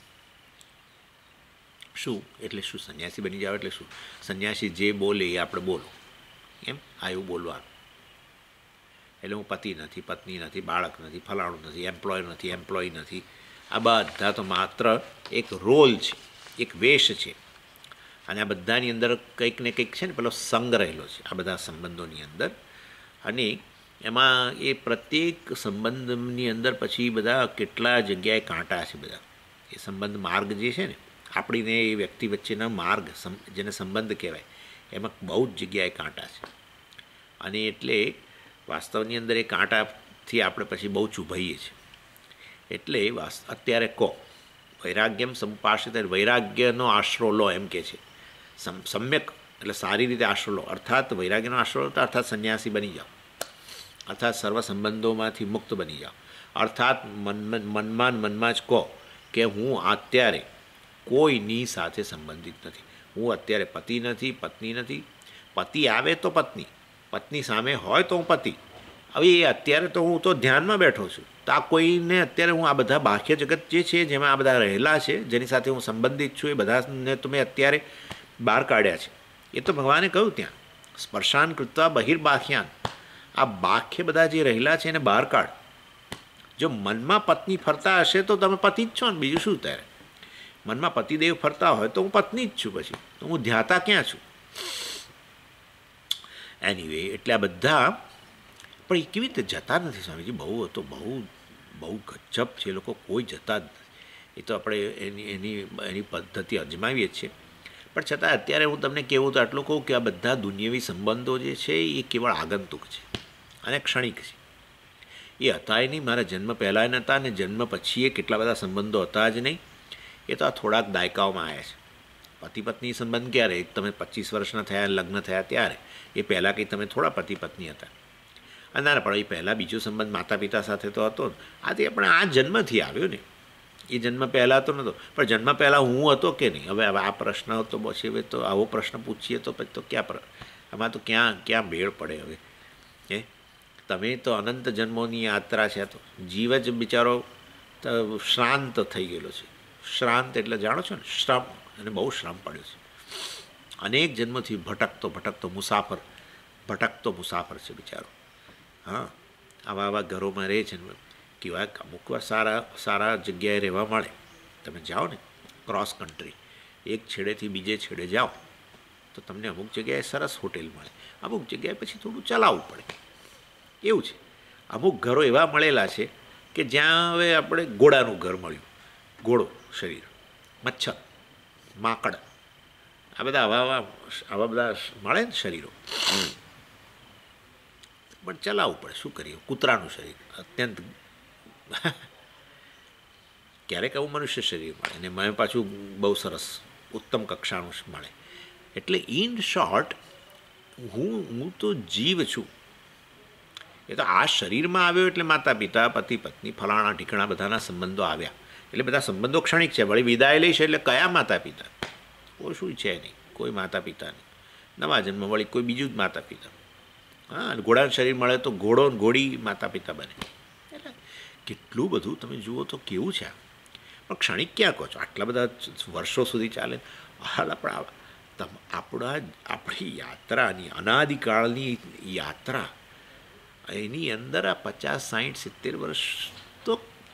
શું એટલે શું સંન્યાસી બની જાઓ એટલે શું? સંન્યાસી જે બોલે એ આપણે બોલો, એમ આ એવું બોલવાનું. એટલે હું પતિ નથી, પત્ની નથી, બાળક નથી, ફલાણું નથી, એમ્પ્લોય નથી. આ બધા તો માત્ર એક રોલ છે, એક વેશ છે. અને આ બધાની અંદર કંઈક ને કંઈક છે ને પેલો સંગ રહેલો છે આ બધા સંબંધોની અંદર. અને એમાં એ પ્રત્યેક સંબંધની અંદર પછી બધા કેટલા જગ્યાએ કાંટા છે. બધા એ સંબંધ માર્ગ જે છે ને આપણીને એ વ્યક્તિ વચ્ચેના માર્ગ, જેને સંબંધ કહેવાય, એમાં બહુ જ જગ્યાએ કાંટા છે. અને એટલે વાસ્તવની અંદર એ કાંટાથી આપણે પછી બહુ ચૂભાઈએ છીએ. એટલે અત્યારે કહો વૈરાગ્યમ સંપાશિત, વૈરાગ્યનો આશરો લો એમ કે છે. સમ્યક એટલે સારી રીતે આશરો લો, અર્થાત વૈરાગ્યનો આશરો લો, અર્થાત સંન્યાસી બની જાઓ, અર્થાત સર્વ સંબંધોમાંથી મુક્ત બની જાઓ, અર્થાત મનમાં જ કહો કે હું અત્યારે કોઈની સાથે સંબંધિત નથી. હું અત્યારે પતિ નથી, પત્ની નથી. પતિ આવે તો પત્ની, પત્ની સામે હોય તો હું પતિ. હવે એ અત્યારે તો હું તો ધ્યાનમાં બેઠો છું. તો આ કોઈને અત્યારે હું આ બધા બાહ્ય જગત જે છે જેમાં આ બધા રહેલા છે, જેની સાથે હું સંબંધિત છું, એ બધાને તો મેં અત્યારે બહાર કાઢ્યા છે. એ તો ભગવાને કહ્યું ત્યાં સ્પર્શાન કૃત્વા બહિર્બાહ્યાન. આ બાહ્ય બધા જે રહેલા છે એને બહાર કાઢ. જો મનમાં પત્ની ફરતા હશે તો તમે પતિ જ છો ને, બીજું શું? ત્યારે મનમાં પતિદેવ ફરતા હોય તો હું પત્ની જ છું, પછી તો હું ધ્યાતા ક્યાં છું? એનીવે, એટલે આ બધા પણ એ કેવી રીતે જતા નથી સ્વામીજી? બહુ ગજબ છે. એ લોકો કોઈ જતા જ નથી. એ તો આપણે એની પદ્ધતિ અજમાવીએ છીએ. પણ છતાં અત્યારે હું તમને કહેવું તો આટલું કહું કે આ બધા દુનિયાવી સંબંધો જે છે એ કેવળ આગંતુક છે અને ક્ષણિક છે. એ હતા નહીં, મારા જન્મ પહેલાં નહોતા, અને જન્મ પછી એ કેટલા બધા સંબંધો હતા જ નહીં. એ તો આ થોડાક દાયકાઓમાં આવ્યા છે. પતિ પત્ની સંબંધ ક્યારે? તમે 25 વર્ષના થયા, લગ્ન થયા ત્યારે. એ પહેલાં કંઈ તમે થોડા પતિ પત્ની હતા. ના પણ એ પહેલાં બીજો સંબંધ માતા પિતા સાથે તો હતો ને. આ તે આપણે આ જન્મથી આવ્યો ને. એ જન્મ પહેલાં તો નહોતો, પણ જન્મ પહેલાં હું હતો કે નહીં? હવે આ પ્રશ્ન તો પછી હવે તો આવો પ્રશ્ન પૂછીએ તો પછી તો આમાં તો ક્યાં મેળ પડે હવે? તમે તો અનંત જન્મોની યાત્રા છે. તો જીવ જ બિચારો શ્રાંત થઈ ગયેલો છે. શ્રાંત એટલે જાણો છો ને, શ્રમ, અને બહુ શ્રમ પડ્યો છે. અનેક જન્મથી ભટકતો મુસાફર છે બિચારો. હા, આવા ઘરોમાં રહે છે. કેવા અમુક વાર સારા જગ્યાએ રહેવા મળે. તમે જાઓ ને ક્રોસ કન્ટ્રી, એક છેડેથી બીજે છેડે જાઓ તો તમને અમુક જગ્યાએ સરસ હોટેલ મળે, અમુક જગ્યાએ પછી થોડું ચલાવવું પડે. એવું છે. અમુક ઘરો એવા મળેલા છે કે જ્યાં હવે આપણે ઘોડાનું ઘર મળ્યું. ઘોડો શરીર, મચ્છર, માકડ, આ બધા આવા બધા મળે ને શરીરો, પણ ચલાવવું પડે. શું કરીએ? કૂતરાનું શરીર અત્યંત ક્યારેક આવું મનુષ્ય શરીર મળે, અને મને પાછું બહુ સરસ ઉત્તમ કક્ષાનું મળે. એટલે ઇન શોર્ટ હું તો જીવ છું. એ તો આ શરીરમાં આવ્યો એટલે માતા પિતા, પતિ પત્ની, ફલાણા ઢીકણા બધાના સંબંધો આવ્યા. એટલે બધા સંબંધો ક્ષણિક છે. વળી વિદાય લઈશ એટલે કયા માતા પિતા? કોઈ શું છે નહીં, કોઈ માતા પિતા નહીં. નવા જન્મ વળી કોઈ બીજું જ માતા પિતા. હા, ઘોડાનું શરીર મળે તો ઘોડો ઘોડી માતા પિતા બને. એટલે કેટલું બધું તમે જુઓ તો કેવું છે આ. પણ ક્ષણિક ક્યાં કહો છો? આટલા બધા વર્ષો સુધી ચાલે. આપણી યાત્રાની અનાદિકાળની યાત્રા, એની અંદર આ 50, 60, 70 વર્ષ તો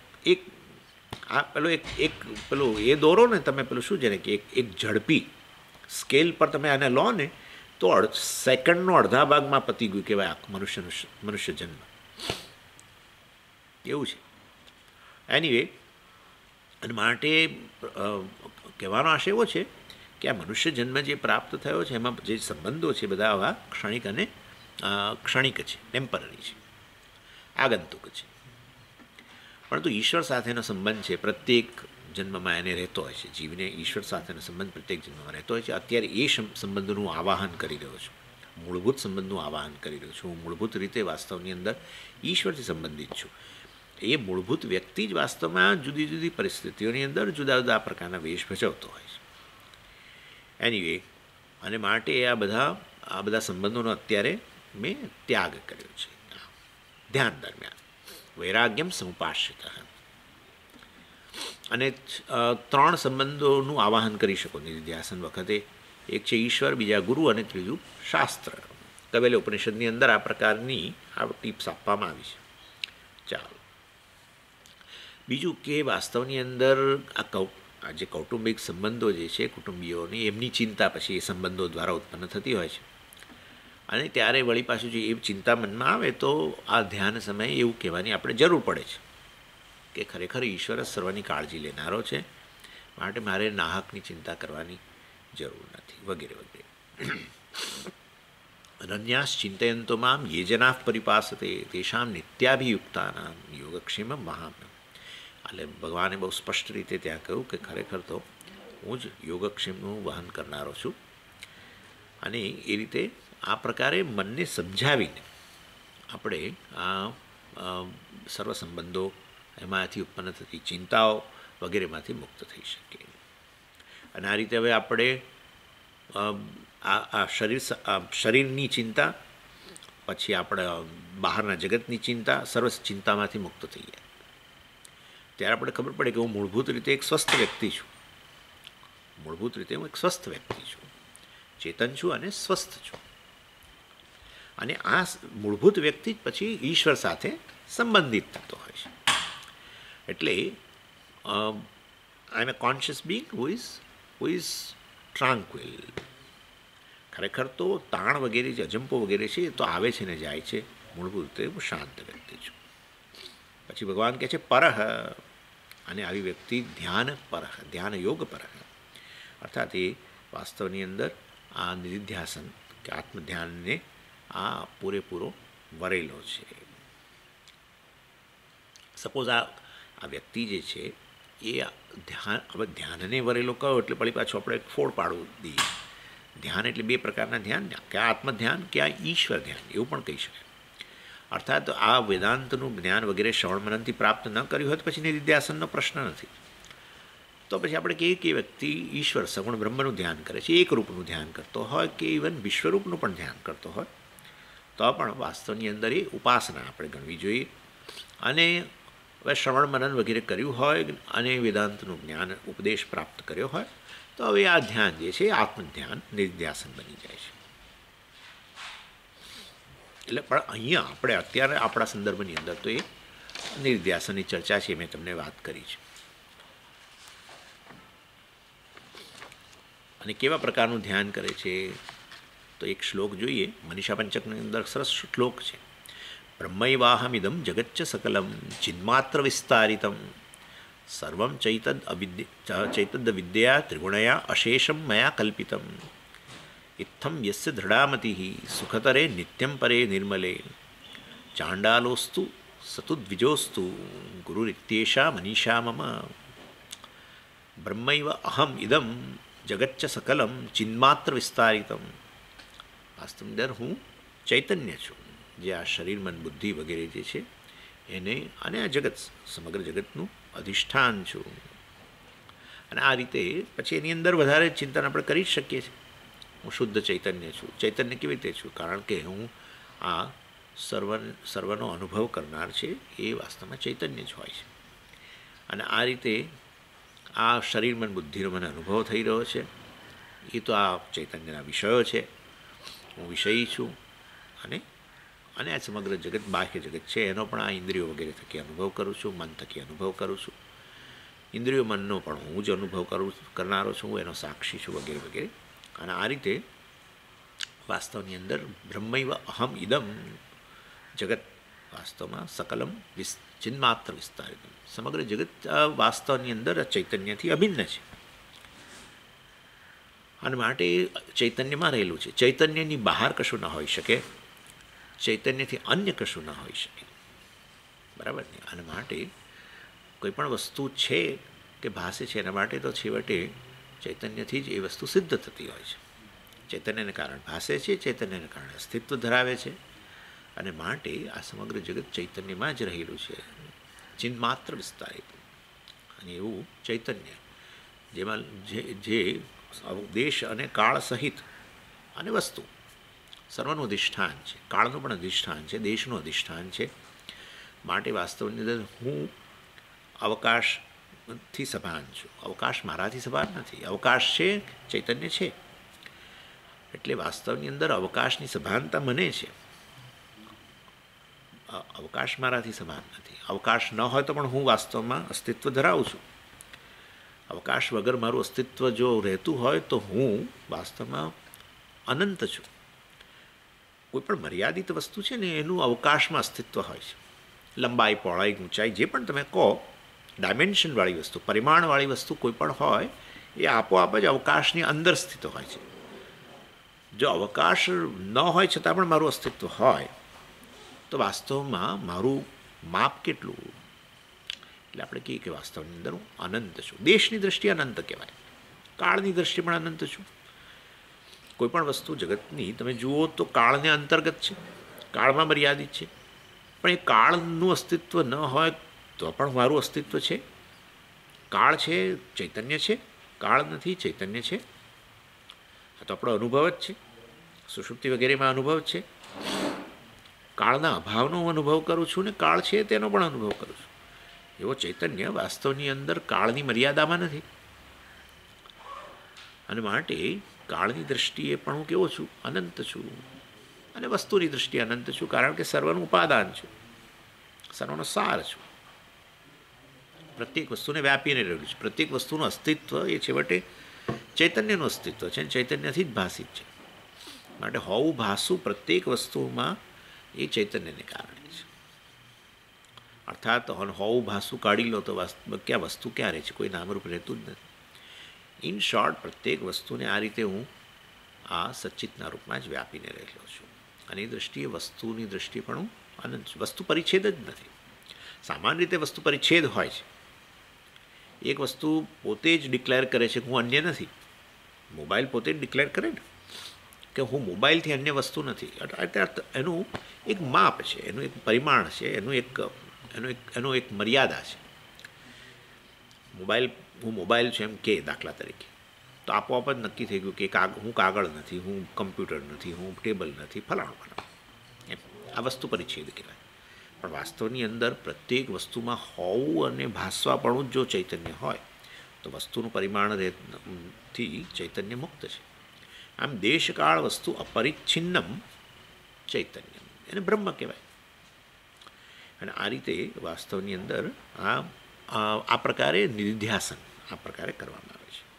પેલું એ દોરો ને તમે, પેલું શું છે ને કે એક ઝડપી સ્કેલ પર તમે આને લો ને તો સેકન્ડનો અડધા ભાગમાં પતી ગયું કહેવાય મનુષ્ય જન્મ. એવું છે. એનીવે, અને માટે કહેવાનો આશય એવો છે કે આ મનુષ્ય જન્મ જે પ્રાપ્ત થયો છે એમાં જે સંબંધો છે બધા આવા ક્ષણિક અને ક્ષણિક છે, ટેમ્પરરી છે, આગંતુક છે. પરંતુ ઈશ્વર સાથેનો સંબંધ છે પ્રત્યેક જન્મમાં એને રહેતો હોય છે. જીવને ઈશ્વર સાથેનો સંબંધ પ્રત્યેક જન્મમાં રહેતો હોય છે. અત્યારે એ સંબંધનું આવાહન કરી રહ્યો છું, મૂળભૂત સંબંધનું આવાહન કરી રહ્યો છું. હું મૂળભૂત રીતે વાસ્તવની અંદર ઈશ્વરથી સંબંધિત છું. એ મૂળભૂત વ્યક્તિ જ વાસ્તવમાં જુદી જુદી પરિસ્થિતિઓની અંદર જુદા જુદા પ્રકારના વેશ ભજવતો હોય છે. એનીવે, અને માટે આ બધા સંબંધોનો અત્યારે મેં ત્યાગ કર્યો છે ધ્યાન દરમિયાન. વૈરાગ્યમ સમુપાશ્રિત. અને 3 સંબંધોનું આવાહન કરી શકો નિધિધ્યાસન વખતે. એક છે ઈશ્વર, બીજા ગુરુ અને ત્રીજું શાસ્ત્ર. કવેલ ઉપનિષદની અંદર આ પ્રકારની આ ટીપ્સ આપવામાં આવી છે. ચાલો, બીજું કે વાસ્તવની અંદર આ જે કૌટુંબિક સંબંધો જે છે કુટુંબીઓની, એમની ચિંતા પછી એ સંબંધો દ્વારા ઉત્પન્ન થતી હોય છે. અને ત્યારે વળી પાછું જે એ ચિંતા મનમાં આવે તો આ ધ્યાન સમયે એવું કહેવાની આપણે જરૂર પડે છે કે ખરેખર ઈશ્વર જ સર્વની કાળજી લેનારો છે, માટે મારે નાહકની ચિંતા કરવાની જરૂર નથી, વગેરે વગેરે. અનન્યાસ ચિંતયંતો મામ યે જનાઃ પરિપાસતે તેષાં નિત્યાભિયુક્તાનાં યોગક્ષેમ મહામ. એટલે ભગવાને બહુ સ્પષ્ટ રીતે ત્યાં કહ્યું કે ખરેખર તો હું જ યોગક્ષેમનું વહન કરનારો છું. અને એ રીતે આ પ્રકારે મનને સમજાવીને આપણે આ સર્વ સંબંધો, એમાંથી ઉત્પન્ન થતી ચિંતાઓ વગેરેમાંથી મુક્ત થઈ શકીએ. અને આ રીતે હવે આપણે આ શરીરની ચિંતા, પછી આપણે બહારના જગતની ચિંતા, સર્વ ચિંતામાંથી મુક્ત થઈ જાય. ત્યારે આપણે ખબર પડે કે હું મૂળભૂત રીતે એક સ્વસ્થ વ્યક્તિ છું. મૂળભૂત રીતે હું એક સ્વસ્થ વ્યક્તિ છું, ચેતન છું અને સ્વસ્થ છું. અને આ મૂળભૂત વ્યક્તિ જ પછી ઈશ્વર સાથે સંબંધિત થતો હોય છે. એટલે I am a conscious being who is tranquil. ખરેખર તો તાણ વગેરે જે અજંપો વગેરે છે એ તો આવે છે ને જાય છે. મૂળભૂત રીતે હું શાંત વ્યક્તિ છું. પછી ભગવાન કહે છે પરહ, અને આવી વ્યક્તિ ધ્યાન પરહ, ધ્યાન યોગ પરહ, અર્થાત એ વાસ્તવની અંદર આ નિધિધ્યાસન કે આત્મધ્યાનને આ પૂરેપૂરો વરેલો છે. સપોઝ આ વ્યક્તિ જે છે એ હવે ધ્યાનને વરેલો કહો એટલે પડી પાછું આપણે ફોડ પાડવું દઈએ. ધ્યાન એટલે 2 પ્રકારના ધ્યાન, કે આ આત્મધ્યાન કે આ ઈશ્વર ધ્યાન, એવું પણ કહી શકાય. અર્થાત આ વેદાંતનું જ્ઞાન વગેરે શ્રવણ મનનથી પ્રાપ્ત ન કર્યું હોય તો પછી નિધિધ્યાસનનો પ્રશ્ન નથી. તો પછી આપણે કહીએ કે વ્યક્તિ ઈશ્વર સગુણ બ્રહ્મનું ધ્યાન કરે છે, એક રૂપનું ધ્યાન કરતો હોય કે ઇવન વિશ્વરૂપનું પણ ધ્યાન કરતો હોય, તો પણ વાસ્તવની અંદર એ ઉપાસના આપણે ગણવી જોઈએ. અને હવે શ્રવણ મનન વગેરે કર્યું હોય અને વેદાંતનું જ્ઞાન ઉપદેશ પ્રાપ્ત કર્યો હોય તો હવે આ ધ્યાન જે છે આત્મધ્યાન નિધિધ્યાસન બની જાય છે. એટલે પણ અહીંયા આપણે અત્યારે આપણા સંદર્ભની અંદર તો એ નિધિધ્યાસનની ચર્ચા છે, મેં તમને વાત કરી છે. અને કેવા પ્રકારનું ધ્યાન કરે છે તો એક શ્લોક જોઈએ. મનીષા પંચકની અંદર સરસ શ્લોક છે. બ્રહ્મૈવાહમિદમ જગચ્ચ સકલમ ચિન્માત્ર વિસ્તારિતમ સર્વમ ચૈતદ વિદ્યા ત્રિગુણયા અશેષમ મયા કલ્પિતમ ઇત્થમ યસ્ય દૃઢામતિ સુખતરે નિત્યમ પરે નિર્મલે ચાંડાલોસ્તુ સતુદ્વિજોસ્તુ ગુરુરિત્યેષા મનીષા મમ. બ્રહ્મૈવ અહમ ઇદમ જગચ્ચ સકલમ ચિન્માત્ર વિસ્તારિતમ. વાસ્તવની અંદર હું ચૈતન્ય છું, જે આ શરીર મન બુદ્ધિ વગેરે જે છે એને, અને આ જગત સમગ્ર જગતનું અધિષ્ઠાન છું. અને આ રીતે પછી એની અંદર વધારે ચિંતન આપણે કરી જ શકીએ છીએ. હું શુદ્ધ ચૈતન્ય છું. ચૈતન્ય કેવી રીતે છું? કારણ કે હું આ સર્વનો અનુભવ કરનાર છે એ વાસ્તવમાં ચૈતન્ય જ હોય છે. અને આ રીતે આ શરીર મન બુદ્ધિનો મને અનુભવ થઈ રહ્યો છે, એ તો આ ચૈતન્યના વિષયો છે. હું વિષયી છું. અને આ સમગ્ર જગત, બાહ્ય જગત છે એનો પણ આ ઇન્દ્રિયો વગેરે થકી અનુભવ કરું છું, મન થકી અનુભવ કરું છું. ઇન્દ્રિયો મનનો પણ હું જ અનુભવ કરનારો છું, એનો સાક્ષી છું, વગેરે વગેરે. અને આ રીતે વાસ્તવની અંદર બ્રહ્મૈવ અહમ ઇદમ જગત વાસ્તવમાં સકલમ ચિન્માત્ર વિસ્તારિત. સમગ્ર જગત વાસ્તવની અંદર ચૈતન્યથી અભિન્ન છે અને માટે ચૈતન્યમાં રહેલું છે. ચૈતન્યની બહાર કશું ન હોઈ શકે, ચૈતન્યથી અન્ય કશું ન હોઈ શકે. બરાબર ને? અને માટે કોઈ પણ વસ્તુ છે કે ભાસે છે એના માટે તો છેવટે ચૈતન્યથી જ એ વસ્તુ સિદ્ધ થતી હોય છે. ચૈતન્યને કારણે ભાસે છે, ચૈતન્યને કારણે અસ્તિત્વ ધરાવે છે અને માટે આ સમગ્ર જગત ચૈતન્યમાં જ રહેલું છે, ચિન્માત્ર વિસ્તારિત. અને એવું ચૈતન્ય જેમાં જે દેશ અને કાળ સહિત અને વસ્તુ સર્વનું અધિષ્ઠાન છે, કાળનું પણ અધિષ્ઠાન છે, દેશનું અધિષ્ઠાન છે. માટે વાસ્તવની અંદર હું અવકાશથી સભાન છું. અવકાશ મારાથી સભાન નથી. અવકાશ છે, ચૈતન્ય છે, એટલે વાસ્તવની અંદર અવકાશની સભાનતા મને છે. અવકાશ મારાથી સભાન નથી. અવકાશ ન હોય તો પણ હું વાસ્તવમાં અસ્તિત્વ ધરાવું છું. અવકાશ વગર મારું અસ્તિત્વ જો રહેતું હોય તો હું વાસ્તવમાં અનંત છું. કોઈ પણ મર્યાદિત વસ્તુ છે ને એનું અવકાશમાં અસ્તિત્વ હોય છે. લંબાઈ, પહોળાઈ, ઊંચાઈ જે પણ તમે કહો, ડાયમેન્શનવાળી વસ્તુ, પરિમાણવાળી વસ્તુ કોઈ પણ હોય એ આપોઆપ જ અવકાશની અંદર સ્થિત હોય છે. જો અવકાશ ન હોય છતાં પણ મારું અસ્તિત્વ હોય તો વાસ્તવમાં મારું માપ કેટલું? એટલે આપણે કહીએ કે વાસ્તવની અંદર હું અનંત છું. દેશની દૃષ્ટિએ અનંત કહેવાય, કાળની દૃષ્ટિએ પણ અનંત છું. કોઈ પણ વસ્તુ જગતની તમે જુઓ તો કાળને અંતર્ગત છે, કાળમાં મર્યાદિત છે. પણ એ કાળનું અસ્તિત્વ ન હોય તો પણ મારું અસ્તિત્વ છે. કાળ છે, ચૈતન્ય છે, કાળ નથી, ચૈતન્ય છે. આ તો આપણો અનુભવ જ છે. સુષુપ્તિ વગેરેમાં અનુભવ છે. કાળના અભાવનો હું અનુભવ કરું છું ને કાળ છે તેનો પણ અનુભવ કરું છું. એવો ચૈતન્ય વાસ્તવની અંદર કાળની મર્યાદામાં નથી. અને માટે કાળની દૃષ્ટિએ પણ હું કેવો છું? અનંત છું. અને વસ્તુની દૃષ્ટિએ અનંત છું, કારણ કે સર્વનું ઉપાદાન છું, સર્વનો સાર છું. પ્રત્યેક વસ્તુને વ્યાપીને રહેલું છે. પ્રત્યેક વસ્તુનું અસ્તિત્વ એ છેવટે ચૈતન્યનું અસ્તિત્વ છે, ચૈતન્યથી જ ભાષિત છે. માટે હોવું ભાસું પ્રત્યેક વસ્તુમાં એ ચૈતન્યને કારણે છે. અર્થાત હોવું ભાસું કાઢી લો તો ક્યાં વસ્તુ ક્યાં રહે છે? કોઈ નામરૂપ રહેતું જ નથી. ઇન શોર્ટ, પ્રત્યેક વસ્તુને આ રીતે હું આ સચ્ચિતના રૂપમાં જ વ્યાપીને રહેલો છું. અને એ દૃષ્ટિએ વસ્તુની દૃષ્ટિએ પણ હું અનંત છું. વસ્તુ પરિચ્છેદ જ નથી. સામાન્ય રીતે વસ્તુ પરિચ્છેદ હોય છે. એક વસ્તુ પોતે જ ડિક્લેર કરે છે કે હું અન્ય નથી. મોબાઈલ પોતે જ ડિક્લેર કરે ને કે હું મોબાઈલથી અન્ય વસ્તુ નથી. એનું એક માપ છે, એનું એક પરિમાણ છે, એનું એક મર્યાદા છે. હું મોબાઈલ છું એમ કે દાખલા તરીકે તો આપોઆપ જ નક્કી થઈ ગયું કે હું કાગળ નથી, હું કમ્પ્યુટર નથી, હું ટેબલ નથી, ફલાણું એમ. આ વસ્તુ પરિચ્છેદ કહેવાય. પણ વાસ્તવની અંદર પ્રત્યેક વસ્તુમાં હોવું અને ભાસવાપણું જો ચૈતન્ય હોય તો વસ્તુનું પરિમાણથી ચૈતન્ય મુક્ત છે. આમ દેશકાળ વસ્તુ અપરિચ્છિન્નમ ચૈતન્યમ, એને બ્રહ્મ કહેવાય. અને આ રીતે વાસ્તવની અંદર આ પ્રકારે નિધિધ્યાસન આ પ્રકારે કરવામાં આવે છે.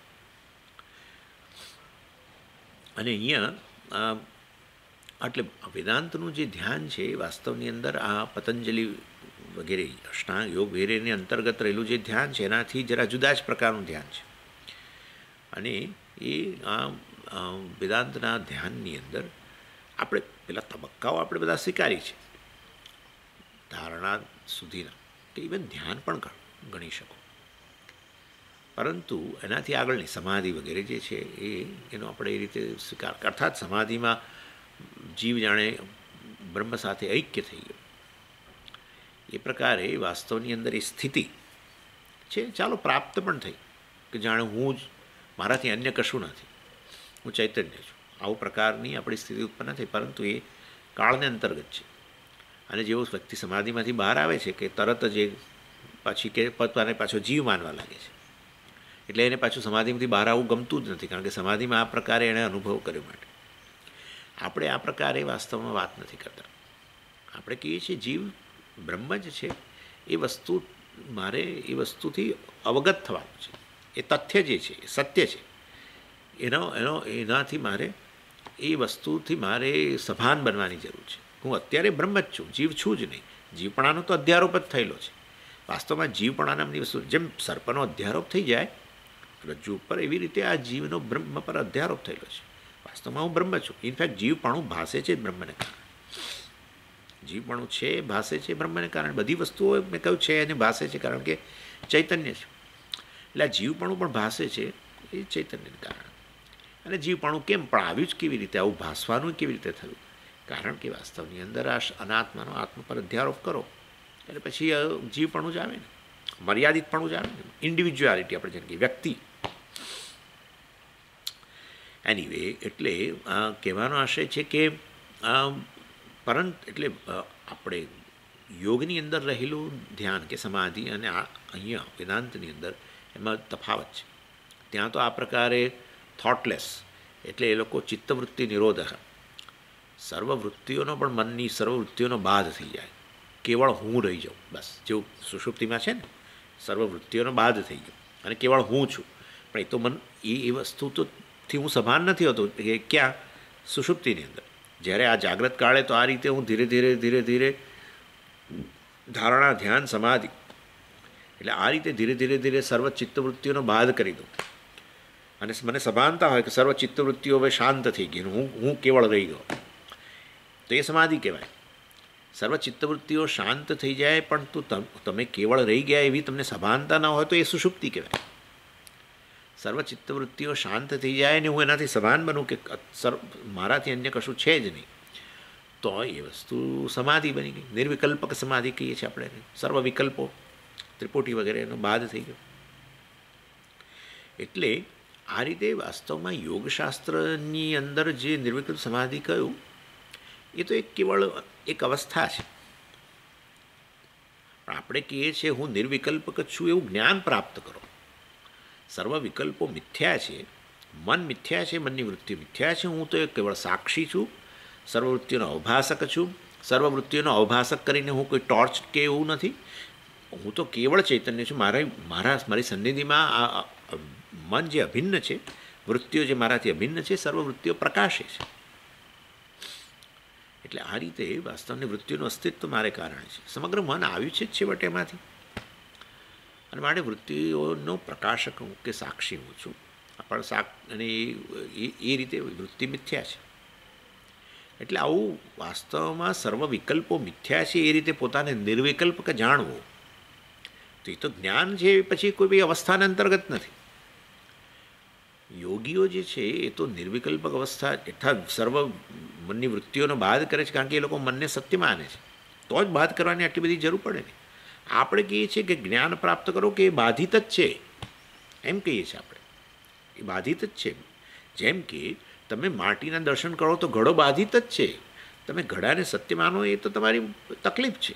અને અહીંયા એટલે વેદાંતનું જે ધ્યાન છે એ વાસ્તવની અંદર આ પતંજલિ વગેરે અષ્ટાંગ યોગ વગેરેની અંતર્ગત રહેલું જે ધ્યાન છે એનાથી જરા જુદા જ પ્રકારનું ધ્યાન છે. અને એ વેદાંતના ધ્યાનની અંદર આપણે પેલા તબક્કાઓ આપણે બધા સ્વીકારી છે, ધારણા સુધીના, કે ઇવન ધ્યાન પણ ગણી શકો. પરંતુ એનાથી આગળની સમાધિ વગેરે જે છે એનો આપણે એ રીતે સ્વીકાર, અર્થાત સમાધિમાં જીવ જાણે બ્રહ્મ સાથે ઐક્ય થઈ ગયો એ પ્રકારે વાસ્તવની અંદર એ સ્થિતિ છે ચાલો પ્રાપ્ત પણ થઈ કે જાણે હું જ મારાથી અન્ય કશું નથી, હું ચૈતન્ય છું. આવું પ્રકારની આપણી સ્થિતિ ઉત્પન્ન થઈ, પરંતુ એ કાળને અંતર્ગત છે. અને જેવો વ્યક્તિ સમાધિમાંથી બહાર આવે છે કે તરત જ એ પાછી કે પોતાને પાછો જીવ માનવા લાગે છે. એટલે એને પાછું સમાધિમાંથી બહાર આવવું ગમતું જ નથી, કારણ કે સમાધિમાં આ પ્રકારે એણે અનુભવ કર્યો. માટે આપણે આ પ્રકારે વાસ્તવમાં વાત નથી કરતા. આપણે કહીએ છીએ જીવ બ્રહ્મ જ છે, એ વસ્તુ મારે એ વસ્તુથી અવગત થવાનું છે. એ તથ્ય જે છે એ સત્ય છે, એનાથી મારે એ વસ્તુથી મારે સભાન બનવાની જરૂર છે. હું અત્યારે બ્રહ્મ જ છું, જીવ છું જ નહીં. જીવપણાનો તો અધ્યારોપ જ થયેલો છે. વાસ્તવમાં જીવપણા નામની વસ્તુ જેમ સર્પનો અધ્યારોપ થઈ જાય રજ્જુ ઉપર, એવી રીતે આ જીવનો બ્રહ્મ પર અધ્યારોપ થયેલો છે. વાસ્તવમાં હું બ્રહ્મ છું. ઇનફેક્ટ જીવપણું ભાષે છે બ્રહ્મને કારણે. જીવપણું છે ભાષે છે બ્રહ્મને કારણે. બધી વસ્તુઓ મેં કહ્યું છે એને ભાષે છે કારણ કે ચૈતન્ય છે. એટલે આ જીવપણું પણ ભાષે છે એ ચૈતન્યને કારણે. અને જીવપણું કેમ પણ આવ્યું જ કેવી રીતે, આવું ભાસવાનું કેવી રીતે થયું? કારણ કે વાસ્તવની અંદર આ અનાત્માનો આત્મા પર અધ્યારોપ કરો એટલે પછી જીવપણું જ આવે ને, મર્યાદિતપણું જ આવે ને, ઇન્ડિવિજ્યુઆલિટી આપણે જેમ કે વ્યક્તિ. એનીવે એટલે કહેવાનો આશય છે કે એટલે આપણે યોગની અંદર રહેલું ધ્યાન કે સમાધિ અને અહીંયા વેદાંતની અંદર એમાં તફાવત છે. ત્યાં તો આ પ્રકારે થોટલેસ એટલે એ લોકો ચિત્તવૃત્તિ નિરોધ, સર્વવૃત્તિઓનો પણ મનની સર્વવૃત્તિઓનો બાદ થઈ જાય, કેવળ હું રહી જાઉં બસ. જેવું સુષુપ્તિમાં છે ને, સર્વવૃત્તિઓનો બાદ થઈ ગયો અને કેવળ હું છું. પણ એ તો મન એ વસ્તુ તો થી હું સભાન નથી હોતો કે ક્યાં સુષુપ્તિની અંદર. જ્યારે આ જાગ્રત કાળે તો આ રીતે હું ધીરે ધીરે ધારણા ધ્યાન સમાધિ એટલે આ રીતે ધીરે સર્વ ચિત્તવૃત્તિઓનો બાદ કરી દઉં અને મને સભાનતા હોય કે સર્વ ચિત્તવૃત્તિઓ હવે શાંત થઈ ગઈ, હું કેવળ રહી ગયો, તો એ સમાધિ કહેવાય. સર્વ ચિત્તવૃત્તિઓ શાંત થઈ જાય પણ તમે કેવળ રહી ગયા એવી તમને સભાનતા ન હોય તો એ સુષુપ્તિ કહેવાય. સર્વ ચિત્તવૃત્તિઓ શાંત થઈ જાય ને હું એનાથી સભાન બનું કે મારાથી અન્ય કશું છે જ નહીં, તો એ વસ્તુ સમાધિ બની ગઈ. નિર્વિકલ્પક સમાધિ કહીએ છીએ આપણે. સર્વ વિકલ્પો ત્રિપુટી વગેરે એનો બાદ થઈ ગયો. એટલે આ રીતે વાસ્તવમાં યોગશાસ્ત્રની અંદર જે નિર્વિકલ્પ સમાધિ કહ્યું એ તો કેવળ એક અવસ્થા છે. પણ આપણે કહીએ છીએ હું નિર્વિકલ્પક છું એવું જ્ઞાન પ્રાપ્ત કરો. સર્વ વિકલ્પો મિથ્યા છે, મન મિથ્યા છે, મનની વૃત્તિ મિથ્યા છે. હું તો કેવળ સાક્ષી છું, સર્વવૃત્તિઓનો અવભાષક છું. સર્વવૃત્તિઓનો અવભાષક કરીને હું કોઈ ટોર્ચ કે એવું નથી. હું તો કેવળ ચૈતન્ય છું. મારી સન્નિધિમાં આ મન જે અભિન્ન છે, વૃત્તિઓ જે મારાથી અભિન્ન છે, સર્વવૃત્તિઓ પ્રકાશે છે. એટલે આ રીતે વાસ્તવની વૃત્તિઓનું અસ્તિત્વ મારે કારણે છે. સમગ્ર મન આવ્યું છે જ છેવટે એમાંથી, અને માટે વૃત્તિઓનો પ્રકાશક હું કે સાક્ષી હું છું. પણ અને એ રીતે વૃત્તિ મિથ્યા છે. એટલે આવું વાસ્તવમાં સર્વ વિકલ્પો મિથ્યા છે એ રીતે પોતાને નિર્વિકલ્પક જાણવું, તો એ તો જ્ઞાન છે, પછી કોઈ બી અવસ્થાના અંતર્ગત નથી. યોગીઓ જે છે એ તો નિર્વિકલ્પક અવસ્થા યથા સર્વ મનની વૃત્તિઓનો બાદ કરે છે, કારણ કે એ લોકો મનને સત્ય માને છે. તો જ બાદ કરવાની આટલી બધી જરૂર પડે ને. આપણે કહીએ છીએ કે જ્ઞાન પ્રાપ્ત કરો કે એ બાધિત જ છે, એમ કહીએ છીએ આપણે. એ બાધિત જ છે. જેમ કે તમે માટીના દર્શન કરો તો ઘડો બાધિત જ છે. તમે ઘડાને સત્ય માનો એ તો તમારી તકલીફ છે.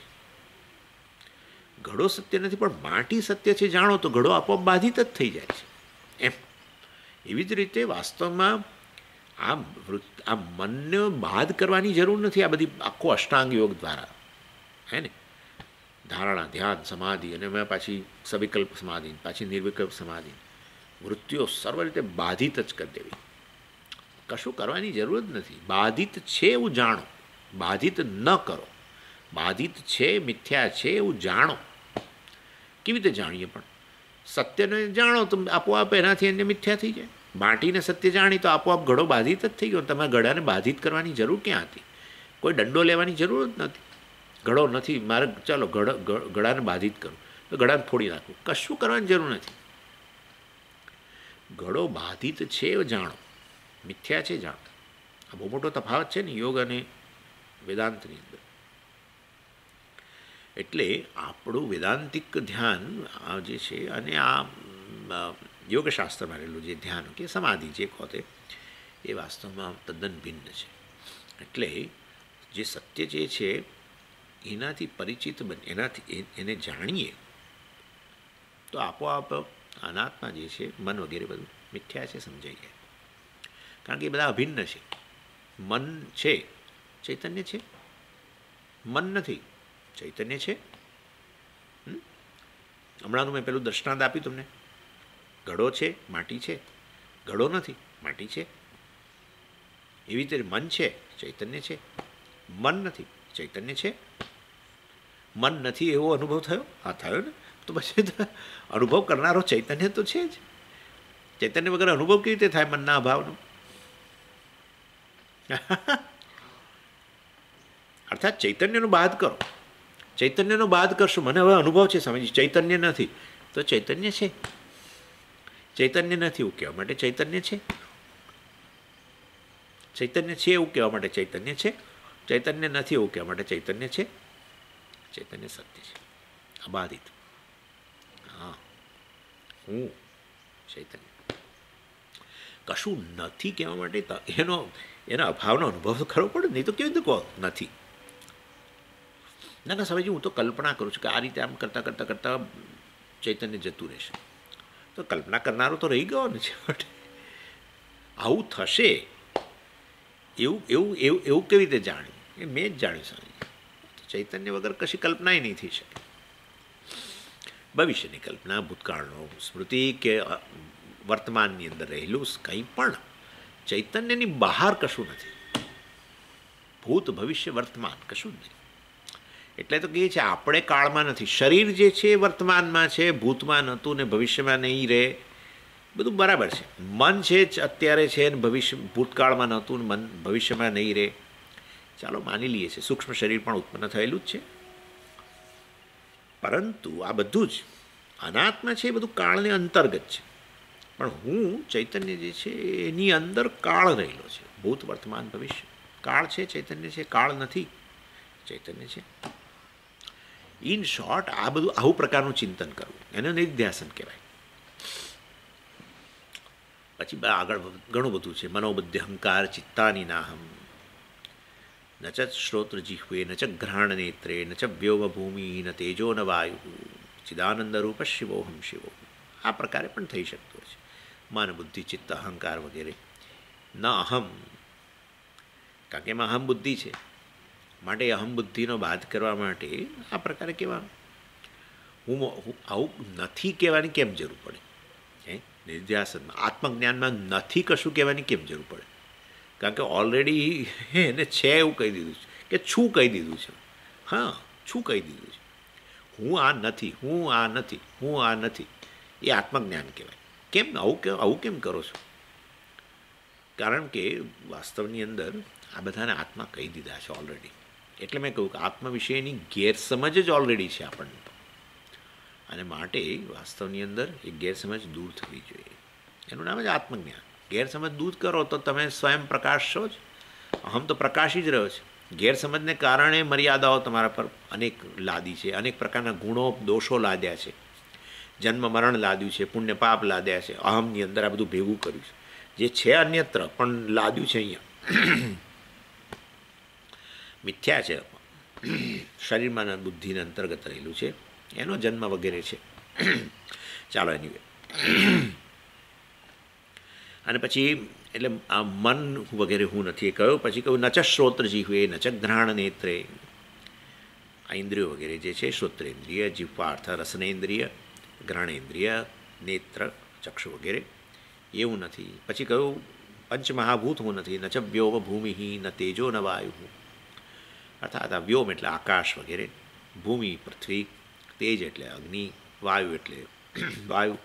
ઘડો સત્ય નથી પણ માટી સત્ય છે જાણો તો ઘડો આપોઆપ બાધિત જ થઈ જાય છે. એમ એવી જ રીતે વાસ્તવમાં આ મનને બાદ કરવાની જરૂર નથી. આ બધી આખો અષ્ટાંગ યોગ દ્વારા હે ને, ધારણા ધ્યાન સમાધિ અને મેં પાછી સવિકલ્પ સમાધિ, પાછી નિર્વિકલ્પ સમાધિ, વૃત્તિઓ સર્વ રીતે બાધિત જ કરી દેવી. કશું કરવાની જરૂર જ નથી. બાધિત છે એવું જાણો, બાધિત ન કરો. બાધિત છે, મિથ્યા છે એવું જાણો. કેવી રીતે જાણીએ? પણ સત્યને જાણો તો આપોઆપ એનાથી એને મિથ્યા થઈ જાય. માટીને સત્ય જાણી તો આપોઆપ ઘડો બાધિત જ થઈ ગયો. તમારે ઘડાને બાધિત કરવાની જરૂર ક્યાં હતી? કોઈ દંડો લેવાની જરૂર જ નથી. ઘડો નથી મારે, ચાલો ઘડાને બાધિત કરું તો ઘડાને ફોડી નાખું, કશું કરવાની જરૂર નથી. ઘડો બાધિત છે જાણો, મિથ્યા છે જાણો. આ બહુ મોટો તફાવત છે ને યોગ અને વેદાંતની અંદર. એટલે આપણું વેદાંતિક ધ્યાન જે છે અને આ યોગશાસ્ત્રમાં રહેલું જે ધ્યાન કે સમાધિ જે કહો તે એ વાસ્તવમાં તદ્દન ભિન્ન છે. એટલે જે સત્ય જે છે એનાથી પરિચિત એનાથી એને જાણીએ તો આપોઆપ અનાત્મા જે છે મન વગેરે બધું મિથ્યા છે સમજાઈ જાય. કારણ કે એ બધા અભિન્ન છે. મન છે, ચૈતન્ય છે. મન નથી, ચૈતન્ય છે. હમણાંનું મેં પેલું દ્રષ્ટાંત આપ્યું તમને. ઘડો છે, માટી છે. ઘડો નથી, માટી છે. એવી રીતે મન છે, ચૈતન્ય છે. મન નથી, ચૈતન્ય છે. મન નથી એવો અનુભવ થયો? હા, થયો ને. તો પછી અનુભવ કરનારો ચૈતન્ય તો છે જ. ચૈતન્ય વગર અનુભવ કેવી રીતે થાય મનના અભાવનો? અર્થાત ચૈતન્યનો બાદ કરો. ચૈતન્યનો બાદ કરશો. મને હવે અનુભવ છે સમજી, ચૈતન્ય નથી, તો ચૈતન્ય છે. ચૈતન્ય નથી એવું કહેવા માટે ચૈતન્ય છે. ચૈતન્ય છે એવું કહેવા માટે ચૈતન્ય છે. ચૈતન્ય નથી એવું કહેવા માટે ચૈતન્ય છે. ચૈતન્ય સત્ય છે, અબાધિત. હા, હું ચૈતન્ય. કશું નથી કહેવા માટે એના અભાવનો અનુભવ કરવો પડે, નહીં તો કેવી રીતે કહો નથી? ના સમજી, હું તો કલ્પના કરું છું કે આ રીતે આમ કરતાં કરતાં કરતાં ચૈતન્ય જતું રહેશે. તો કલ્પના કરનારો તો રહી ગયો ને છે. આવું થશે એવું એવું એવું એવું કેવી રીતે જાણ્યું? એ મેં જ જાણ્યું સમજી. ચૈતન્ય વગર કશી કલ્પના નહીં થઈ શકે. ભવિષ્યની કલ્પના, ભૂતકાળનો સ્મૃતિ કે વર્તમાનની અંદર રહેલું કંઈ પણ ચૈતન્યની બહાર કશું નથી. ભૂત, ભવિષ્ય, વર્તમાન કશું જ નહીં. એટલે તો કહે છે આપણે કાળમાં નથી. શરીર જે છે વર્તમાનમાં છે, ભૂતમાં નહોતું ને ભવિષ્યમાં નહીં રહે, બધું બરાબર છે. મન છે જ અત્યારે છે ને ભૂતકાળમાં નહોતું ને મન ભવિષ્યમાં નહીં રહે. ચાલો માની લઈએ છીએ સૂક્ષ્મ શરીર પણ ઉત્પન્ન થયેલું જ છે. પરંતુ આ બધું જ અનાત્મા છે, એ બધું કાળને અંતર્ગત છે. પણ હું ચૈતન્ય જે છે એની અંદર કાળ રહેલો છે. ભૂત, વર્તમાન, ભવિષ્ય કાળ છે, ચૈતન્ય છે. કાળ નથી, ચૈતન્ય છે. ઇન શોર્ટ આ બધું આવું પ્રકારનું ચિંતન કરવું એને નિધ્યાસન કહેવાય. પછી આગળ ઘણું બધું છે. મનોબુદ્ધિ અહંકાર ચિત્તાની નાહમ ન ચ શ્રોત્ર જીહ્વે ન ચ ઘ્રાણ નેત્રે ન ચ વ્યોમ ભૂમિ ન તેજો ન વાયુ ચિદાનંદ રૂપ શિવોહમ શિવોહમ. આ પ્રકારે પણ થઈ શકતું હોય છે. મન, બુદ્ધિ, ચિત્ત, અહંકાર વગેરે. ન અહમ, કારણ કે એમાં અહમ બુદ્ધિ છે, માટે અહમ બુદ્ધિનો બાદ કરવા માટે આ પ્રકારે કહેવાનું. હું આવું નથી કહેવાની કેમ જરૂર પડે? નિધ્યાસનમાં આત્મજ્ઞાનમાં નથી કશું કહેવાની કેમ જરૂર પડે? કારણ કે ઓલરેડી એને છે એવું કહી દીધું છે, કે છું કહી દીધું છે. હા, છું કહી દીધું છે. હું આ નથી, હું આ નથી, હું આ નથી, એ આત્મજ્ઞાન કહેવાય. કેમ આવું કેમ કરો છો? કારણ કે વાસ્તવની અંદર આ બધાને આત્મા કહી દીધા છે ઓલરેડી. એટલે મેં કહ્યું કે આત્મા વિશેની ગેરસમજ જ ઓલરેડી છે આપણને, અને માટે વાસ્તવની અંદર એ ગેરસમજ દૂર થવી જોઈએ. એનું નામ જ આત્મજ્ઞાન. ગેરસમજ દૂર કરો તો તમે સ્વયં પ્રકાશ છો જ. અહમ તો પ્રકાશી જ રહ્યો છે. ગેરસમજને કારણે મર્યાદાઓ તમારા પર અનેક લાદી છે, અનેક પ્રકારના ગુણો, દોષો લાદ્યા છે, જન્મ મરણ લાદ્યું છે, પુણ્ય પાપ લાદ્યા છે. અહમની અંદર આ બધું ભેગું કર્યું છે. જે છે અન્યત્ર પણ લાદ્યું છે અહીંયા. મિથ્યા છે, શરીરમાં બુદ્ધિને અંતર્ગત રહેલું છે, એનો જન્મ વગેરે છે. ચાલો એની અને પછી એટલે આ મન વગેરે હું નથી એ કહ્યું. પછી કહ્યું ન ચ શ્રોત્ર જીહ્વે ન ચ ઘ્રાણ નેત્રે. આ ઇન્દ્રિયો વગેરે જે છે, શ્રોત્રેન્દ્રિય, જીહ્વા અર્થ રસનેન્દ્રિય, ઘ્રાણેન્દ્રિય, નેત્ર, ચક્ષુ વગેરે એવું નથી. પછી કહ્યું પંચમહાભૂત હું નથી. ન ચ વ્યોમ ભૂમિ ન તેજો ન વાયુ. અર્થાત આ વ્યોમ એટલે આકાશ વગેરે, ભૂમિ પૃથ્વી, તેજ એટલે અગ્નિ, વાયુ એટલે વાયુ,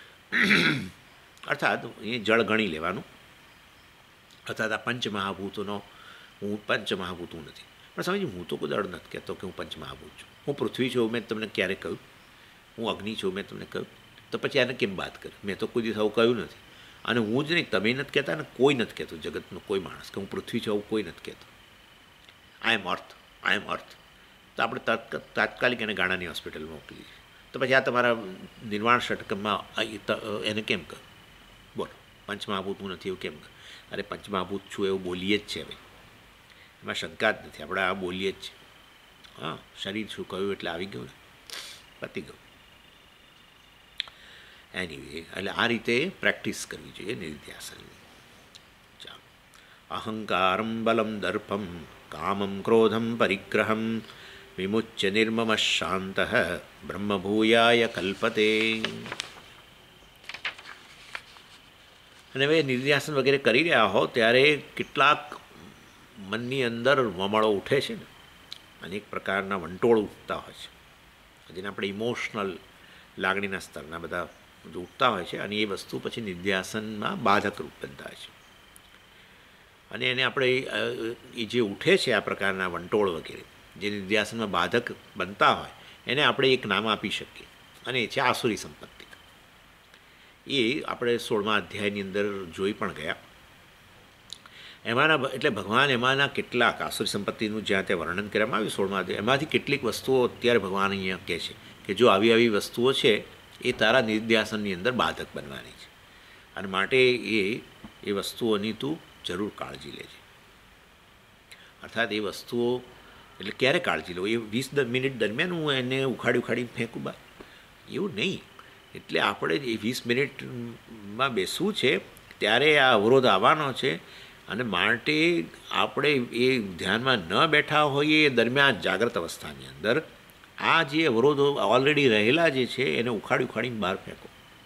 અર્થાત એ જળ ગણી લેવાનું. અર્થાત આ પંચમહાભૂતોનો હું પંચમહાભૂત હું નથી. પણ સમજી, હું તો કોઈ દળ નથી કહેતો કે હું પંચમહાભૂત છું. હું પૃથ્વી છું મેં તમને ક્યારે કહ્યું? હું અગ્નિ છું મેં તમને કહ્યું? તો પછી આને કેમ વાત કરી? મેં તો કોઈ દિવસ આવું કહ્યું નથી. અને હું જ નહીં, તમે નથી કહેતા અને કોઈ નથી કહેતું જગતનો કોઈ માણસ કે હું પૃથ્વી છું, આવું કોઈ નથી કહેતો. આઈ એમ અર્થ, આઈ એમ અર્થ. તો આપણે તાત્કાલિક એને ગાણાની હોસ્પિટલમાં મોકલી. તો પછી આ તમારા નિર્વાણ ષટકમાં એને કેમ કહ્યું? બોલો, પંચમહાભૂત હું નથી એવું કેમ કહ્યું? અરે પંચમહાભૂત છું એવું બોલીએ જ છે ભાઈ, એમાં શંકા જ નથી. આપણે આ બોલીએ જ છે. હા, શરીર શું કહ્યું એટલે આવી ગયું ને, પતી ગયું. એનીવે, એટલે આ રીતે પ્રેક્ટિસ કરવી જોઈએ નિધ્યાસનની. ચાલો. અહંકારમ બલમ દર્પમ કામમ ક્રોધમ પરિગ્રહમ વિમુચ્ય નિર્મમ શાંત બ્રહ્મભૂયાય કલ્પતે. અને હવે નિર્ધ્યાસન વગેરે કરી રહ્યા હો ત્યારે કેટલાક મનની અંદર વમળો ઉઠે છે ને, અનેક પ્રકારના વંટોળ ઉઠતા હોય છે, જેને આપણે ઇમોશનલ લાગણીના સ્તરના બધા ઉઠતા હોય છે, અને એ વસ્તુ પછી નિધ્યાસનમાં બાધક રૂપ બનતા હોય છે. અને એને આપણે એ જે ઉઠે છે આ પ્રકારના વંટોળ વગેરે જે નિધ્યાસનમાં બાધક બનતા હોય એને આપણે એક નામ આપી શકીએ, અને એ છે આસુરી સંપત્તિ. એ આપણે 16મા અધ્યાયની અંદર જોઈ પણ ગયા. એમાંના એટલે ભગવાન એમાંના કેટલાક આસુરી સંપત્તિનું જ્યાં ત્યાં વર્ણન કરવામાં આવ્યું 16મા અધ્યાય, એમાંથી કેટલીક વસ્તુઓ અત્યારે ભગવાન અહીંયા કહે છે કે જો આવી આવી વસ્તુઓ છે એ તારા નિધ્યાસનની અંદર બાધક બનવાની છે, અને માટે એ વસ્તુઓની તું જરૂર કાળજી લેજે. અર્થાત એ વસ્તુઓ એટલે ક્યારે કાળજી લો, એ 20 મિનિટ દરમિયાન હું એને ઉખાડી ફેંકું બા, એવું નહીં. એટલે આપણે એ 20 મિનિટમાં બેસવું છે ત્યારે આ અવરોધ આવવાનો છે, અને માટે આપણે એ ધ્યાનમાં ન બેઠા હોઈએ એ દરમિયાન જાગ્રત અવસ્થાની અંદર આ જે અવરોધો ઓલરેડી રહેલા જે છે એને ઉખાડીને બહાર ફેંકો.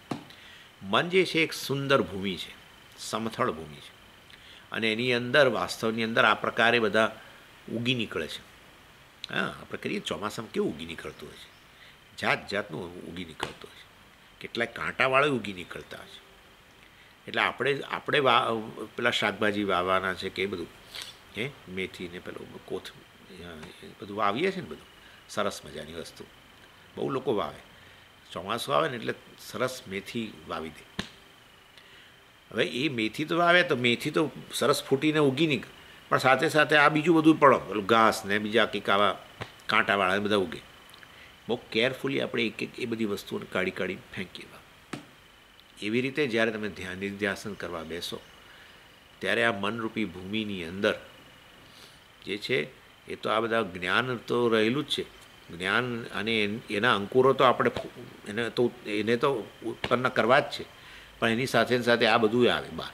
મન જે છે એક સુંદર ભૂમિ છે, સમથળ ભૂમિ છે, અને એની અંદર વાસ્તવની અંદર આ પ્રકારે બધા ઉગી નીકળે છે. હા, આપણે કરીએ ચોમાસામાં કેવું ઉગી નીકળતું હોય છે, જાતનું ઉગી નીકળતું હોય છે, કેટલાક કાંટાવાળા ઉગી નીકળતા હોય છે. એટલે આપણે પેલા શાકભાજી વાવવાના છે કે એ બધું મેથી ને પેલું બધું વાવીએ છીએ ને, બધું સરસ મજાની વસ્તુ બહુ લોકો વાવે. ચોમાસું આવે ને એટલે સરસ મેથી વાવી દે. હવે એ મેથી તો વાવે તો મેથી તો સરસ ફૂટીને ઉગી નીકળે, પણ સાથે સાથે આ બીજું બધું પણ પેલું ઘાસ ને બીજા કંઈક આવા કાંટાવાળા બધા ઉગે. બહુ કેરફુલી આપણે એક એ બધી વસ્તુઓને કાઢી ફેંકીએ. એવી રીતે જ્યારે તમે નિધ્યાસન કરવા બેસો ત્યારે આ મનરૂપી ભૂમિની અંદર જે છે એ તો આ બધા જ્ઞાન તો રહેલું જ છે. જ્ઞાન અને એના અંકુરો તો આપણે એને તો ઉત્પન્ન કરવા જ છે, પણ એની સાથે સાથે આ બધું આવે બહાર.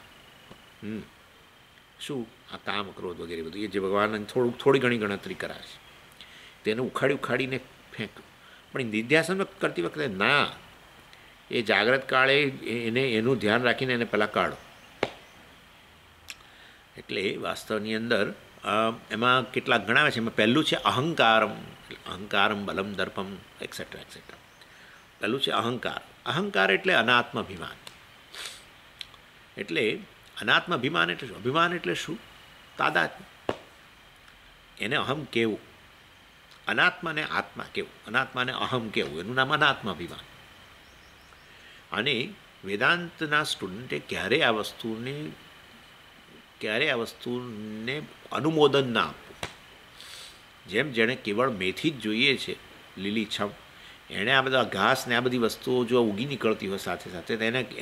શું આ કામ ક્રોધ વગેરે બધું એ જે ભગવાન થોડી ઘણી ગણતરી કરાવે છે તેને ઉખાડીને ફેંક. પણ નિધ્યાસન કરતી વખતે ના, એ જાગ્રત કાળે એનું ધ્યાન રાખીને એને પહેલાં કાઢો. એટલે વાસ્તવની અંદર એમાં કેટલાક ગણાવે છે. એમાં પહેલું છે અહંકારમ બલમ દર્પમ એક્સેટ્રા એક્સેટ્રા. પહેલું છે અહંકાર એટલે અનાત્માભિમાન. એટલે અનાત્માભિમાન એટલે શું? અભિમાન એટલે શું? તાદાત્મ્ય. એને અહમ કહેવું, અનાત્માને આત્મા કહેવું, અનાત્માને અહમ કહેવું, એનું નામ અનાત્માભિમાન. અને વેદાંતના સ્ટુડન્ટે ક્યારે આ વસ્તુને અનુમોદન ના આપવું. જેમ જેણે કેવળ મેથી જ જોઈએ છે લીલીછમ, એણે આ બધા ઘાસ ને આ બધી વસ્તુઓ જો ઉગી નીકળતી હોય સાથે સાથે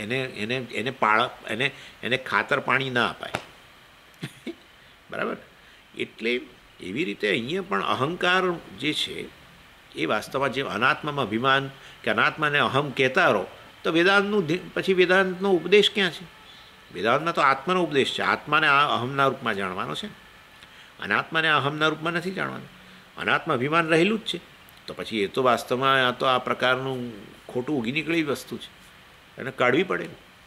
એને ખાતર પાણી ના અપાય. બરાબર. એટલે એવી રીતે અહીંયા પણ અહંકાર જે છે એ વાસ્તવમાં જે અનાત્મામાં અભિમાન કે અનાત્માને અહમ કહેતા રહો તો પછી વેદાંતનો ઉપદેશ ક્યાં છે? વેદાંતમાં તો આત્માનો ઉપદેશ છે. આત્માને આ અહમના રૂપમાં જાણવાનો છે, અનાત્માને અહમના રૂપમાં નથી જાણવાનો. અનાત્મા અભિમાન રહેલું જ છે, તો પછી એ તો વાસ્તવમાં આ પ્રકારનું ખોટું ઉગી નીકળેલી વસ્તુ છે, એને કાઢવી પડે.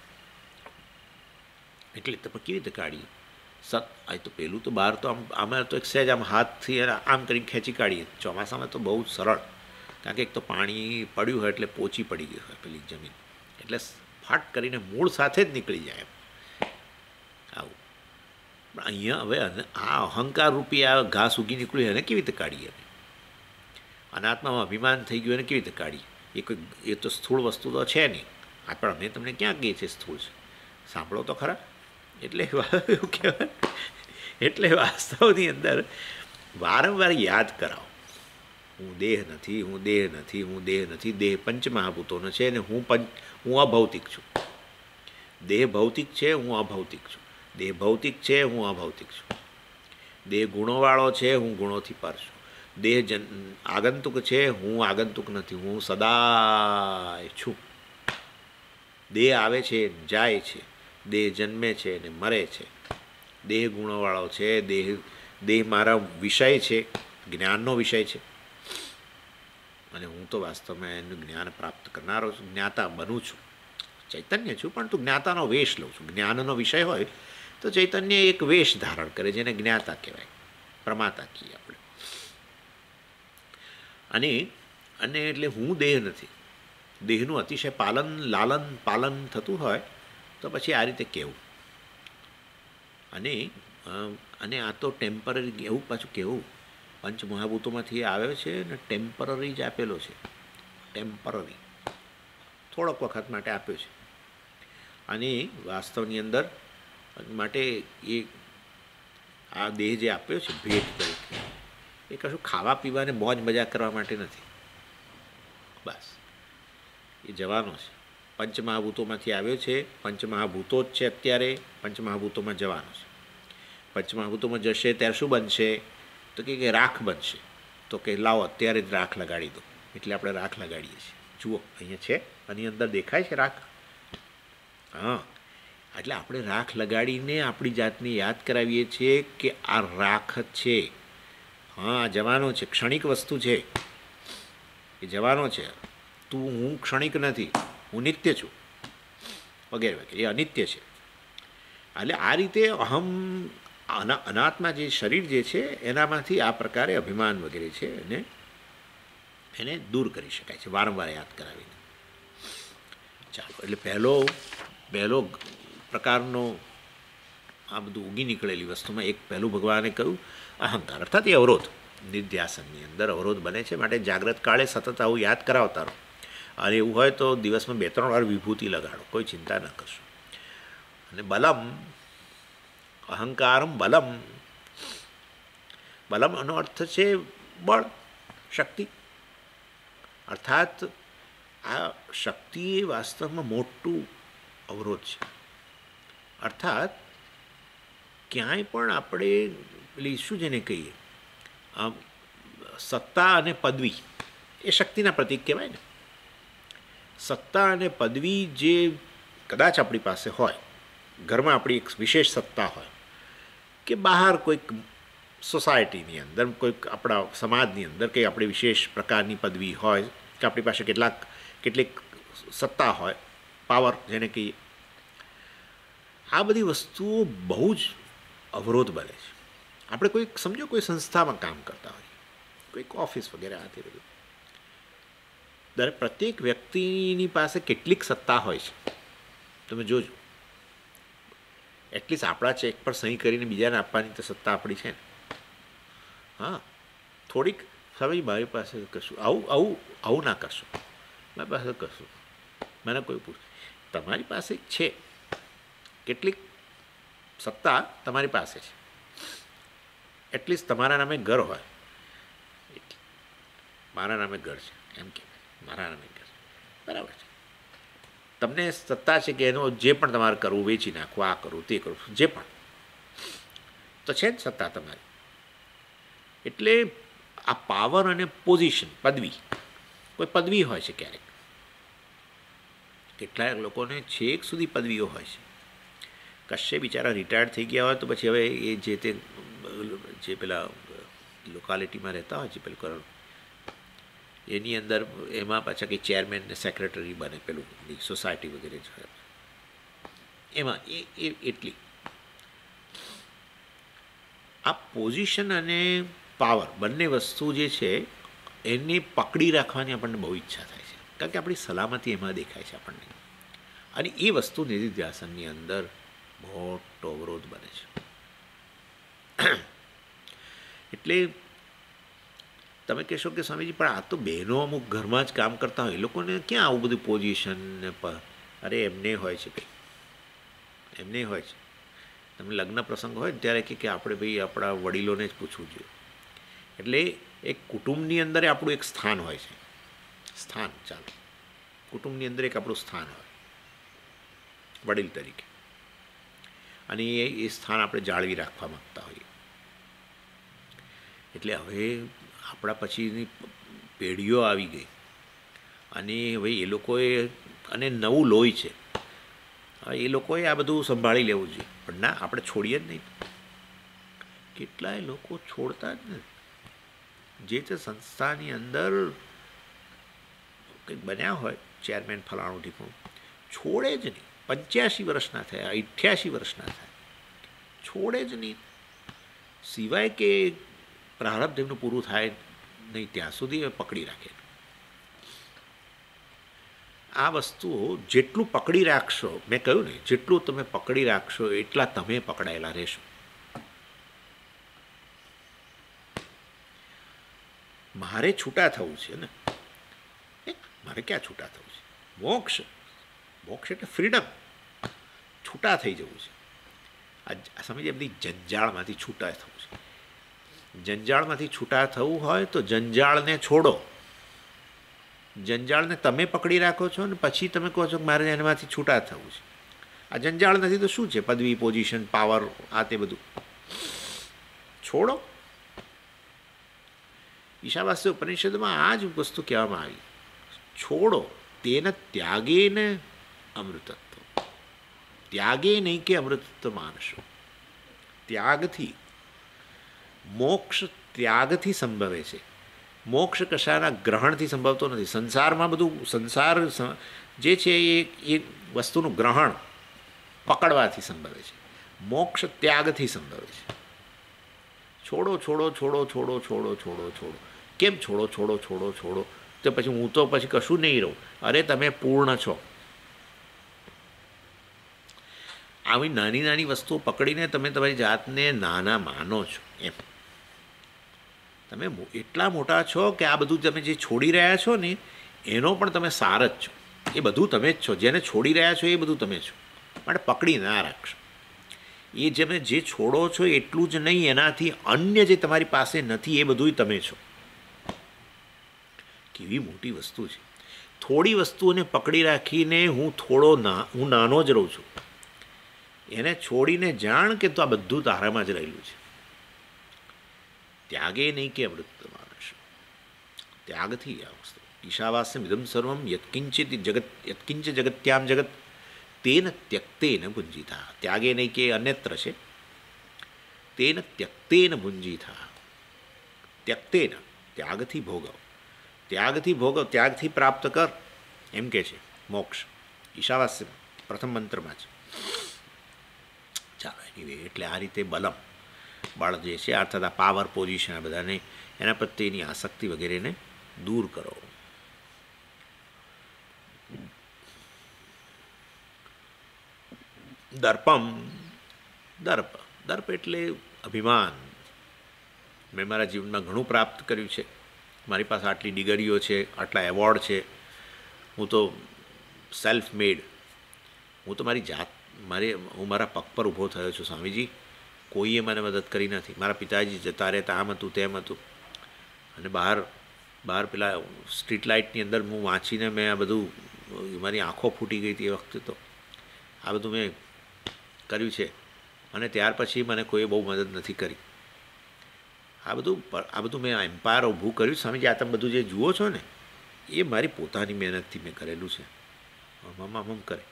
એટલે તો કેવી રીતે કાઢીએ? આ તો પેલું તો બહાર તો આમાં તો એક સહેજ આમ હાથથી આમ કરીને ખેંચી કાઢીએ. ચોમાસામાં તો બહુ સરળ, કારણ કે એક તો પાણી પડ્યું હોય એટલે પોચી પડી ગઈ હોય પેલી જમીન, એટલે ફાટ કરીને મૂળ સાથે જ નીકળી જાય આવું. પણ અહીંયા હવે આ અહંકાર રૂપી આ ઘાસ ઉગી નીકળ્યું એને કેવી રીતે કાઢીએ? અનાત્મામાં અભિમાન થઈ ગયું એને કેવી રીતે કાઢીએ? એ તો સ્થૂળ વસ્તુ તો છે નહીં. પણ અમે તમને ક્યાં કહીએ છીએ સ્થૂળ છે? સાંભળો તો ખરા. એટલે એવું કહેવાય. એટલે વાસ્તવની અંદર વારંવાર યાદ કરાવો, હું દેહ નથી, હું દેહ નથી, હું દેહ નથી. દેહ પંચમહાભૂતોનો છે અને હું અભૌતિક છું. દેહ ભૌતિક છે, હું અભૌતિક છું. દેહ ભૌતિક છે, હું અભૌતિક છું. દેહ ગુણોવાળો છે, હું ગુણોથી પર છું. દેહ આગંતુક છે, હું આગંતુક નથી, હું સદાય છું. દેહ આવે છે, જાય છે, દેહ જન્મે છે અને મરે છે. દેહ ગુણોવાળો છે, દેહ મારા વિષય છે, જ્ઞાનનો વિષય છે, અને હું તો વાસ્તવમાં એનું જ્ઞાન પ્રાપ્ત કરનારો છું, જ્ઞાતા બનું છું. ચૈતન્ય છું, પણ તું જ્ઞાતાનો વેશ લઉં છું. જ્ઞાનનો વિષય હોય તો ચૈતન્ય એક વેશ ધારણ કરે જેને જ્ઞાતા કહેવાય, પ્રમાતા કહીએ આપણે. અને અને એટલે હું દેહ નથી. દેહનું અતિશય લાલન પાલન થતું હોય તો પછી આ રીતે કહેવું. અને અને આ તો ટેમ્પરરી, એવું પાછું કહેવું પંચમહાભૂતોમાંથી આવ્યો છે ને ટેમ્પરરી જ આપેલો છે. ટેમ્પરરી થોડોક વખત માટે આપ્યો છે. અને વાસ્તવની અંદર માટે એ આ દેહ જે આપ્યો છે ભેટ તરીકે, એ કશું ખાવા પીવાને મોજ મજા કરવા માટે નથી. બસ એ જવાનો છે. પંચમહાભૂતોમાંથી આવ્યો છે. પંચમહાભૂતો જ છે અત્યારે. પંચમહાભૂતોમાં જવાનો છે. પંચમહાભૂતોમાં જશે ત્યારે શું બનશે? તો કે રાખ બનશે. તો કે લાવો અત્યારે જ રાખ લગાડી દો. એટલે આપણે રાખ લગાડીએ છીએ. જુઓ અહીંયા છે, આની અંદર દેખાય છે રાખ. હા, એટલે આપણે રાખ લગાડીને આપણી જાતને યાદ કરાવીએ છીએ કે આ રાખ છે. હા, જવાનો છે, ક્ષણિક વસ્તુ છે, એ જવાનો છે. હું ક્ષણિક નથી, હું નિત્ય છું, વગેરે વગેરે. એ અનિત્ય છે. એટલે આ રીતે અહમ અનાત્મા જે શરીર જે છે એનામાંથી આ પ્રકારે અભિમાન વગેરે છે અને એને દૂર કરી શકાય છે વારંવાર યાદ કરાવીને. ચાલો, એટલે પહેલો પ્રકારનો આ બધું ઉગી નીકળેલી વસ્તુમાં એક પહેલું ભગવાને કહ્યું અહંકાર, અર્થાત એ અવરોધ. નિધ્યાસનની અંદર અવરોધ બને છે. માટે જાગ્રત કાળે સતત આવું યાદ કરાવતા રહો. અને એવું હોય તો દિવસમાં 2-3 વાર વિભૂતિ લગાડો, કોઈ ચિંતા ન કરશો. અને બલમ, અહંકારમ બલમ. બલમ એનો અર્થ છે બળ, શક્તિ. અર્થાત આ શક્તિ એ વાસ્તવમાં મોટું અવરોધ છે. અર્થાત ક્યાંય પણ આપણે પેલી શું જેને કહીએ સત્તા અને પદવી, એ શક્તિના પ્રતીક કહેવાય ને. સત્તા અને પદવી જે કદાચ આપણી પાસે હોય, ઘરમાં આપણી એક વિશેષ સત્તા હોય, કે બહાર કોઈક સોસાયટીની અંદર, કોઈક આપણા સમાજની અંદર કંઈ આપણી વિશેષ પ્રકારની પદવી હોય, કે આપણી પાસે કેટલીક સત્તા હોય, પાવર જેને કહીએ, આ બધી વસ્તુઓ બહુ જ અવરોધ બને છે. આપણે કોઈક સમજો કોઈ સંસ્થામાં કામ કરતા હોઈએ, કોઈક ઓફિસ વગેરે આથી બધું, પ્રત્યેક વ્યક્તિની પાસે કેટલીક સત્તા હોય છે. તમે જોજો, એટલીસ્ટ આપણા ચેક પર સહી કરીને બીજાને આપવાની તો સત્તા આપણી છે ને. હા, થોડીક સમજ મારી પાસે કશું આવું ના કરશો, મારી પાસે કશું, મને કોઈ પૂછ, તમારી પાસે છે કેટલીક સત્તા, તમારી પાસે છે. એટલીસ્ટ તમારા નામે ઘર હોય, મારા નામે ઘર છે એમ કે મારા નામે ઘર છે, બરાબર છે. તમને સત્તા છે કે એનો જે પણ તમારે કરવું, વેચી નાખવું, આ કરવું, તે કરવું, જે પણ તો છે જ સત્તા તમારી. એટલે આ પાવર અને પોઝિશન, પદવી, કોઈ પદવી હોય છે ક્યારેક, કેટલાક લોકોને છેક સુધી પદવીઓ હોય છે. કશે બિચારા રિટાયર્ડ થઈ ગયા હોય તો પછી હવે એ જે પેલા લોકાલિટીમાં રહેતા હોય છે, પેલું એની અંદર એમાં પાછા કંઈ ચેરમેન ને સેક્રેટરી બને, પેલું સોસાયટી વગેરે છે એમાં એટલી આ પોઝિશન અને પાવર બંને વસ્તુ જે છે એને પકડી રાખવાની આપણને બહુ ઈચ્છા થાય છે, કારણ કે આપણી સલામતી એમાં દેખાય છે આપણને. અને એ વસ્તુ નિધિધ્યાસનની અંદર મોટો અવરોધ બને છે. એટલે તમે કહેશો કે સ્વામીજી પણ આ તો બહેનો અમુક ઘરમાં જ કામ કરતા હોય, એ લોકોને ક્યાં આવું બધું પોઝિશન ને અરે એમને હોય છે કંઈ, એમને હોય છે. તમે લગ્ન પ્રસંગ હોય ને ત્યારે કે આપણે ભાઈ આપણા વડીલોને જ પૂછવું જોઈએ. એટલે એક કુટુંબની અંદર આપણું એક સ્થાન હોય છે, સ્થાન. ચાલો, કુટુંબની અંદર એક આપણું સ્થાન હોય વડીલ તરીકે, અને એ સ્થાન આપણે જાળવી રાખવા માગતા હોઈએ. એટલે હવે આપણા પછીની પેઢીઓ આવી ગઈ અને હવે એ લોકોએ, અને નવું લોહી છે, એ લોકોએ આ બધું સંભાળી લેવું જોઈએ. પણ ના, આપણે છોડીએ જ નહીં. કેટલાય લોકો છોડતા જ નથી. જે તે સંસ્થાની અંદર કંઈક બન્યા હોય, ચેરમેન ફલાણું ઠીકું, છોડે જ નહીં. 85 વર્ષના થયા, 88 વર્ષના થાય, છોડે જ નહીં. સિવાય કે પ્રારબ્ધ એમનું પૂરું થાય, નહીં ત્યાં સુધી એ પકડી રાખે. આ વસ્તુઓ જેટલું પકડી રાખશો, મેં કહ્યું ને, જેટલું તમે પકડી રાખશો એટલા તમે પકડાયેલા રહેશો. મારે છૂટા થવું છે ને, મારે ક્યાં છૂટા થવું છે? મોક્ષ. મોક્ષ એટલે ફ્રીડમ, છૂટા થઈ જવું છે. આ સમજે બધી જંજાળમાંથી છૂટા થવું છે. જંજાળમાંથી છૂટા થવું હોય તો જંજાળને છોડો. જંજાળને તમે પકડી રાખો છો ને પછી તમે કહો છો કે મારે એનામાંથી છૂટા થવું છે. આ જંજાળ નથી તો શું છે? પદવી, પોઝિશન, પાવર, આ તે બધું છોડો. ઈશાવાસ્ય ઉપનિષદમાં આ જ વસ્તુ કહેવામાં આવી. છોડો. તેને ત્યાગેને અમૃતત્વ. ત્યાગે નહીં કે અમૃતત્વ માનશો. ત્યાગથી મોક્ષ, ત્યાગથી સંભવે છે. મોક્ષ કશાના ગ્રહણથી સંભવતો નથી. સંસારમાં બધું, સંસાર જે છે એ વસ્તુનું ગ્રહણ પકડવાથી સંભવે છે. મોક્ષ ત્યાગથી સંભવે છે. છોડો છોડો છોડો છોડો છોડો છોડો છોડો. કેમ છોડો છોડો છોડો છોડો? તો પછી હું તો પછી કશું નહીં રહું. અરે તમે પૂર્ણ છો. આવી નાની નાની વસ્તુઓ પકડીને તમે તમારી જાતને નાના માનો છો. એમ તમે એટલા મોટા છો કે આ બધું તમે જે છોડી રહ્યા છો ને એનો પણ તમે સાર જ છો. એ બધું તમે જ છો. જેને છોડી રહ્યા છો એ બધું તમે છો. માટે પકડી ના રાખશો. એ તમે જે છોડો છો એટલું જ નહીં, એનાથી અન્ય જે તમારી પાસે નથી એ બધું તમે છો. કેવી મોટી વસ્તુ છે. થોડી વસ્તુઓને પકડી રાખીને હું નાનો જ રહું છું. એને છોડીને જાણ કે તો આ બધું તારામાં જ રહેલું છે. ત્યાગે નહીં કે અમૃત માનસ. ત્યાગથી આ વસ્તુ. ઈશાવાસ્યમ ઇદમ સર્વમ યત્કિંચિત જગત, યત્કિંચ જગત્યામ જગત તેન ત્યક્તેન ભુંજીતા. ત્યાગે નહીં કે અન્યત્ર છે. તેન ત્યક્તેન ભુંજીતા. ત્યક્તેન, ત્યાગથી ભોગવ. ત્યાગથી ભોગવ, ત્યાગથી પ્રાપ્ત કર, એમ કે છે મોક્ષ. ઈશાવાસ્ય પ્રથમ મંત્રમાં છે. ચાલો એની એટલે આ રીતે બલમ, બળ જે છે અર્થાત આ પાવર, પોઝિશન, આ બધાને એના પ્રત્યેની આસક્તિ વગેરેને દૂર કરો. દર્પમ. દર્પ. દર્પ એટલે અભિમાન. મેં મારા જીવનમાં ઘણું પ્રાપ્ત કર્યું છે. મારી પાસે આટલી ડિગ્રીઓ છે, આટલા એવોર્ડ છે. હું તો સેલ્ફ મેડ. હું તો મારી જાત, હું મારા પગ પર ઊભો થયો છું સ્વામીજી. કોઈએ મને મદદ કરી નથી. મારા પિતાજી જતા રહેતા, આમ હતું તેમ હતું. અને બહાર પેલા સ્ટ્રીટ લાઇટની અંદર હું વાંચીને મેં આ બધું, મારી આંખો ફૂટી ગઈ હતી એ વખતે. તો આ બધું મેં કર્યું છે. અને ત્યાર પછી મને કોઈએ બહુ મદદ નથી કરી. આ બધું મેં એમ્પાયર ઊભું કર્યું. સ્વામીજી આ તમે બધું જે જુઓ છો ને એ મારી પોતાની મહેનતથી મેં કરેલું છે. આમ કરે.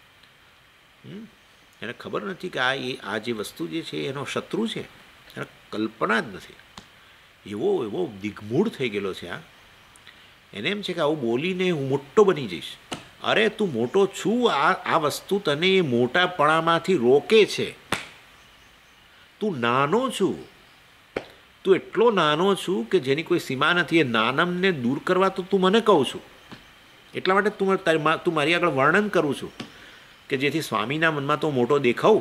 એને ખબર નથી કે આ જે વસ્તુ જે છે એનો શત્રુ છે. એને કલ્પના જ નથી. એવો દિગ્મૂઢ થઈ ગયેલો છે આ. એને એમ છે કે આવું બોલીને હું મોટો બની જઈશ. અરે તું મોટો છું. આ વસ્તુ તને એ મોટાપણામાંથી રોકે છે. તું નાનો છું. તું એટલો નાનો છું કે જેની કોઈ સીમા નથી. એ નાનમને દૂર કરવા તો તું મને કહું છું. એટલા માટે તું મારી આગળ વર્ણન કરું છું કે જેથી સ્વામીના મનમાં તો મોટો દેખાવ.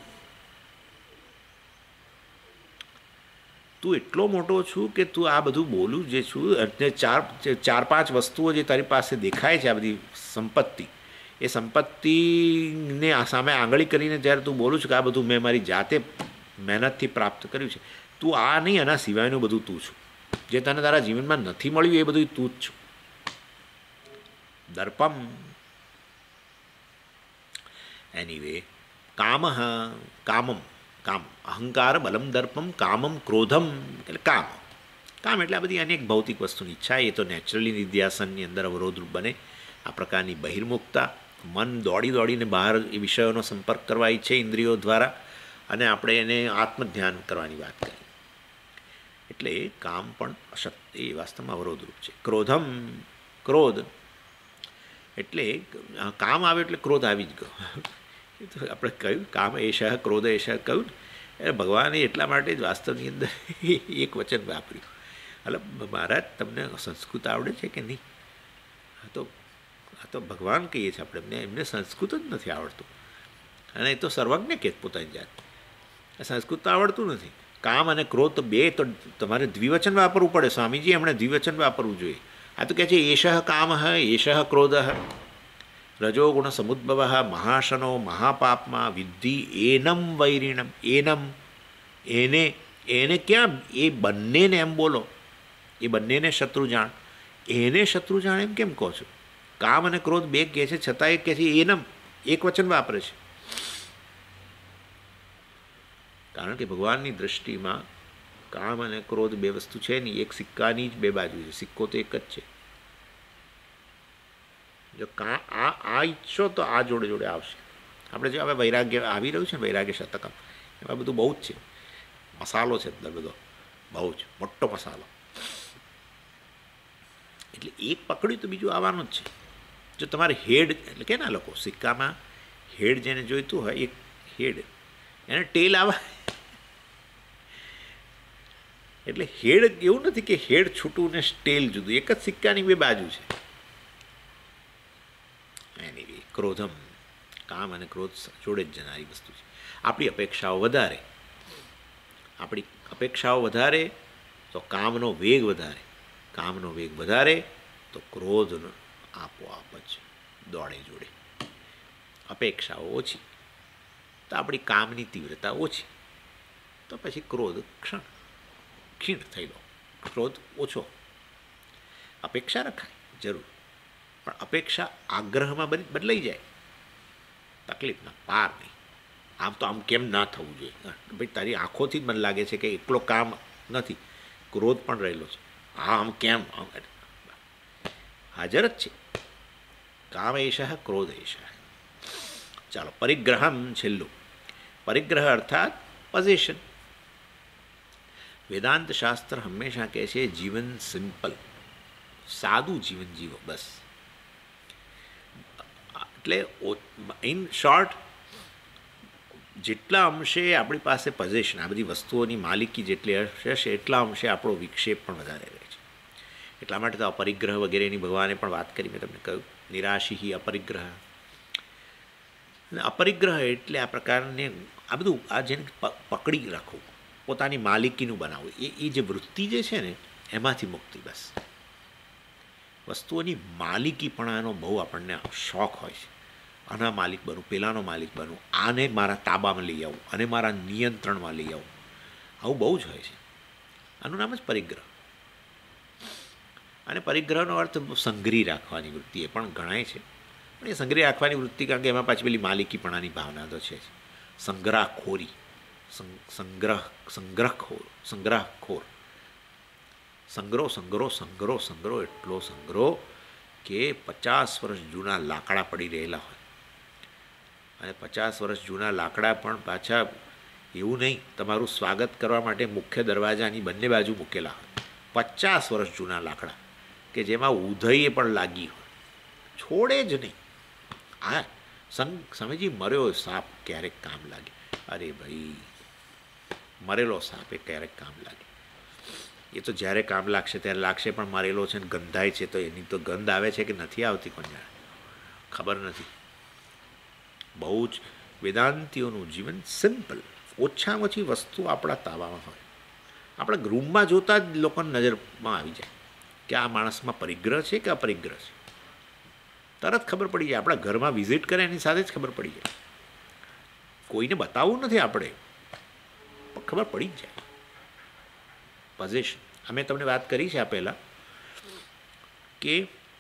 તું એટલો મોટો છું કે તું આ બધું બોલું જે છું, ચાર પાંચ વસ્તુઓ જે તારી પાસે દેખાય છે, આ બધી સંપત્તિ, એ સંપત્તિને સામે આંગળી કરીને જ્યારે તું બોલું છું કે આ બધું મેં મારી જાતે મહેનતથી પ્રાપ્ત કર્યું છે, તું આ નહીં, આના સિવાયનું બધું તું છું. જે તને તારા જીવનમાં નથી મળ્યું એ બધું તું જ છું. દર્પમ. એનીવે, કામ અહંકાર, બલમ, દર્પમ, કામમ, ક્રોધમ એટલે કામ. કામ એટલે આ બધી અનેક ભૌતિક વસ્તુની ઈચ્છા. એ તો નેચરલી નિધ્યાસનની અંદર અવરોધરૂપ બને. આ પ્રકારની બહિર્મુખતા, મન દોડીને બહાર એ વિષયોનો સંપર્ક કરવા ઈચ્છે ઇન્દ્રિયો દ્વારા, અને આપણે એને આત્મધ્યાન કરવાની વાત કરી. એટલે કામ પણ અશક્તિ, એ વાસ્તવમાં અવરોધરૂપ છે. ક્રોધમ, ક્રોધ એટલે કામ આવે એટલે ક્રોધ આવી જ ગયો. એ તો આપણે કહ્યું કામ એશ, ક્રોધ એશ કહ્યું ને. એટલે ભગવાને એટલા માટે જ વાસ્તવની અંદર એક વચન વાપર્યું. એટલે મહારાજ તમને સંસ્કૃત આવડે છે કે નહીં? આ તો ભગવાન કહીએ છીએ આપણે, એમને સંસ્કૃત જ નથી આવડતું. અને એ તો સર્વજ્ઞ કે પોતાની જાત સંસ્કૃત તો આવડતું નથી. કામ અને ક્રોધ તો બે તો તમારે દ્વિવચન વાપરવું પડે. સ્વામીજી એમણે દ્વિવચન વાપરવું જોઈએ. આ તો કહે છે એષ કામ એષ ક્રોધ રજોગુણ સમુદ્ભવ મહાશનો મહાપાપમાં વિદ્ધિ એનમ વૈરીણમ. એને ક્યાં એ બંનેને એમ બોલો, એ બંનેને શત્રુ જાણ. એને શત્રુ જાણ એમ કેમ કહો છો? કામ અને ક્રોધ બે કહે છે, છતાં એ કહે છે એનમ, એક વચન વાપરે છે. કારણ કે ભગવાનની દ્રષ્ટિમાં કામ અને ક્રોધ બે વસ્તુ છે નહીં, એક સિક્કાની જ બે બાજુ છે. સિક્કો તો એક જ છે. જો આ ઈચ્છો તો આ જોડે જોડે આવશે. આપણે જો હવે વૈરાગ્ય આવી રહ્યું છે ને, વૈરાગ્ય શતકમ, એમાં બધું બહુ જ છે, મસાલો છે અંદર બધો, બહુ જ મોટો મસાલો. એટલે એક પકડ્યું તો બીજું આવવાનું જ છે. જો તમારે હેડ, એટલે કે ના લોકો સિક્કામાં હેડ જેને જોઈતું હોય, એક હેડ એને ટેલ આવે. એટલે હેડ એવું નથી કે હેડ છૂટું ને ટેલ જુદું, એક જ સિક્કાની બે બાજુ છે. એની ક્રોધમ, કામ અને ક્રોધ જોડે જ જનારી વસ્તુ છે. આપણી અપેક્ષાઓ વધારે તો કામનો વેગ વધારે, કામનો વેગ વધારે તો ક્રોધનો આપોઆપ જ દોડે જોડે. અપેક્ષાઓ ઓછી તો આપણી કામની તીવ્રતા ઓછી, તો પછી ક્રોધ ક્ષીણ થઈ લો, ક્રોધ ઓછો. અપેક્ષા રખાય જરૂર, પણ અપેક્ષા આગ્રહમાં બદલાઈ જાય, તકલીફના પાર નહીં. આમ તો આમ કેમ ના થવું જોઈએ? ભાઈ તારી આંખોથી જ મને લાગે છે કે એકલો કામ નથી, ક્રોધ પણ રહેલો છે. આમ કેમ? હાજર જ છે. કામ એશ ક્રોધ એશ. ચાલો, પરિગ્રહમ છેલ્લું. પરિગ્રહ અર્થાત પોઝિશન. વેદાંત શાસ્ત્ર હંમેશા કહે છે જીવન સિમ્પલ, સાદું જીવન જીવો બસ. એટલે ઇન શોર્ટ, જેટલા અંશે આપણી પાસે પોઝિશન, આ બધી વસ્તુઓની માલિકી જેટલી હશે એટલા અંશે આપણો વિક્ષેપ પણ વધારે રહે છે. એટલા માટે તો અપરિગ્રહ વગેરેની ભગવાને પણ વાત કરી. મેં તમને કહ્યું નિરાશી અપરિગ્રહ. અપરિગ્રહ એટલે આ પ્રકારને આ બધું આ જેને પકડી રાખવું, પોતાની માલિકીનું બનાવવું, એ જે વૃત્તિ જે છે ને એમાંથી મુક્તિ. બસ વસ્તુઓની માલિકીપણાનો બહુ આપણને શોખ હોય છે. આના માલિક બનવું, પેલાનો માલિક બનવું, આને મારા તાબામાં લઈ આવું, અને મારા નિયંત્રણમાં લઈ આવું, આવું બહુ જ હોય છે. આનું નામ જ પરિગ્રહ. અને પરિગ્રહનો અર્થ સંગ્રહી રાખવાની વૃત્તિ એ પણ ગણાય છે. પણ એ સંગ્રહી રાખવાની વૃત્તિ, કારણ કે એમાં પાછી પેલી માલિકીપણાની ભાવના તો છે જ. સંગ્રહખોરી, સંગ્રહખોર, સંગ્રહ એટલો સંગ્રહ કે 50 વર્ષ જૂના લાકડા પડી રહેલા હોય, અને 50 વર્ષ જૂના લાકડા પણ પાછા એવું નહીં, તમારું સ્વાગત કરવા માટે મુખ્ય દરવાજાની બંને બાજુ મૂકેલા હોય. 50 વર્ષ જૂના લાકડા કે જેમાં ઉધઈએ પણ લાગી હોય, છોડે જ નહીં. હા, સ્વામીજી મર્યો સાપ ક્યારેક કામ લાગે. અરે ભાઈ, મરેલો સાપ એ ક્યારેક કામ લાગે. એ તો જ્યારે કામ લાગશે ત્યારે લાગશે, પણ મરેલો છે ને ગંધાય છે, તો એની તો ગંધ આવે છે કે નથી આવતી કોણ જાણે, ખબર નથી. બહુ જ વેદાંતિઓનું જીવન સિમ્પલ. ઓછામાં ઓછી વસ્તુ આપણા તાબામાં હોય. આપણા રૂમમાં જોતા જ લોકોને નજરમાં આવી જાય કે આ માણસમાં પરિગ્રહ છે કે અપરિગ્રહ છે. તરત ખબર પડી જાય. આપણા ઘરમાં વિઝિટ કરે એની સાથે જ ખબર પડી જાય. કોઈને બતાવવું નથી આપણે, પણ ખબર પડી જ જાય. પોઝિશન. અમે તમને વાત કરી છે આ પહેલાં કે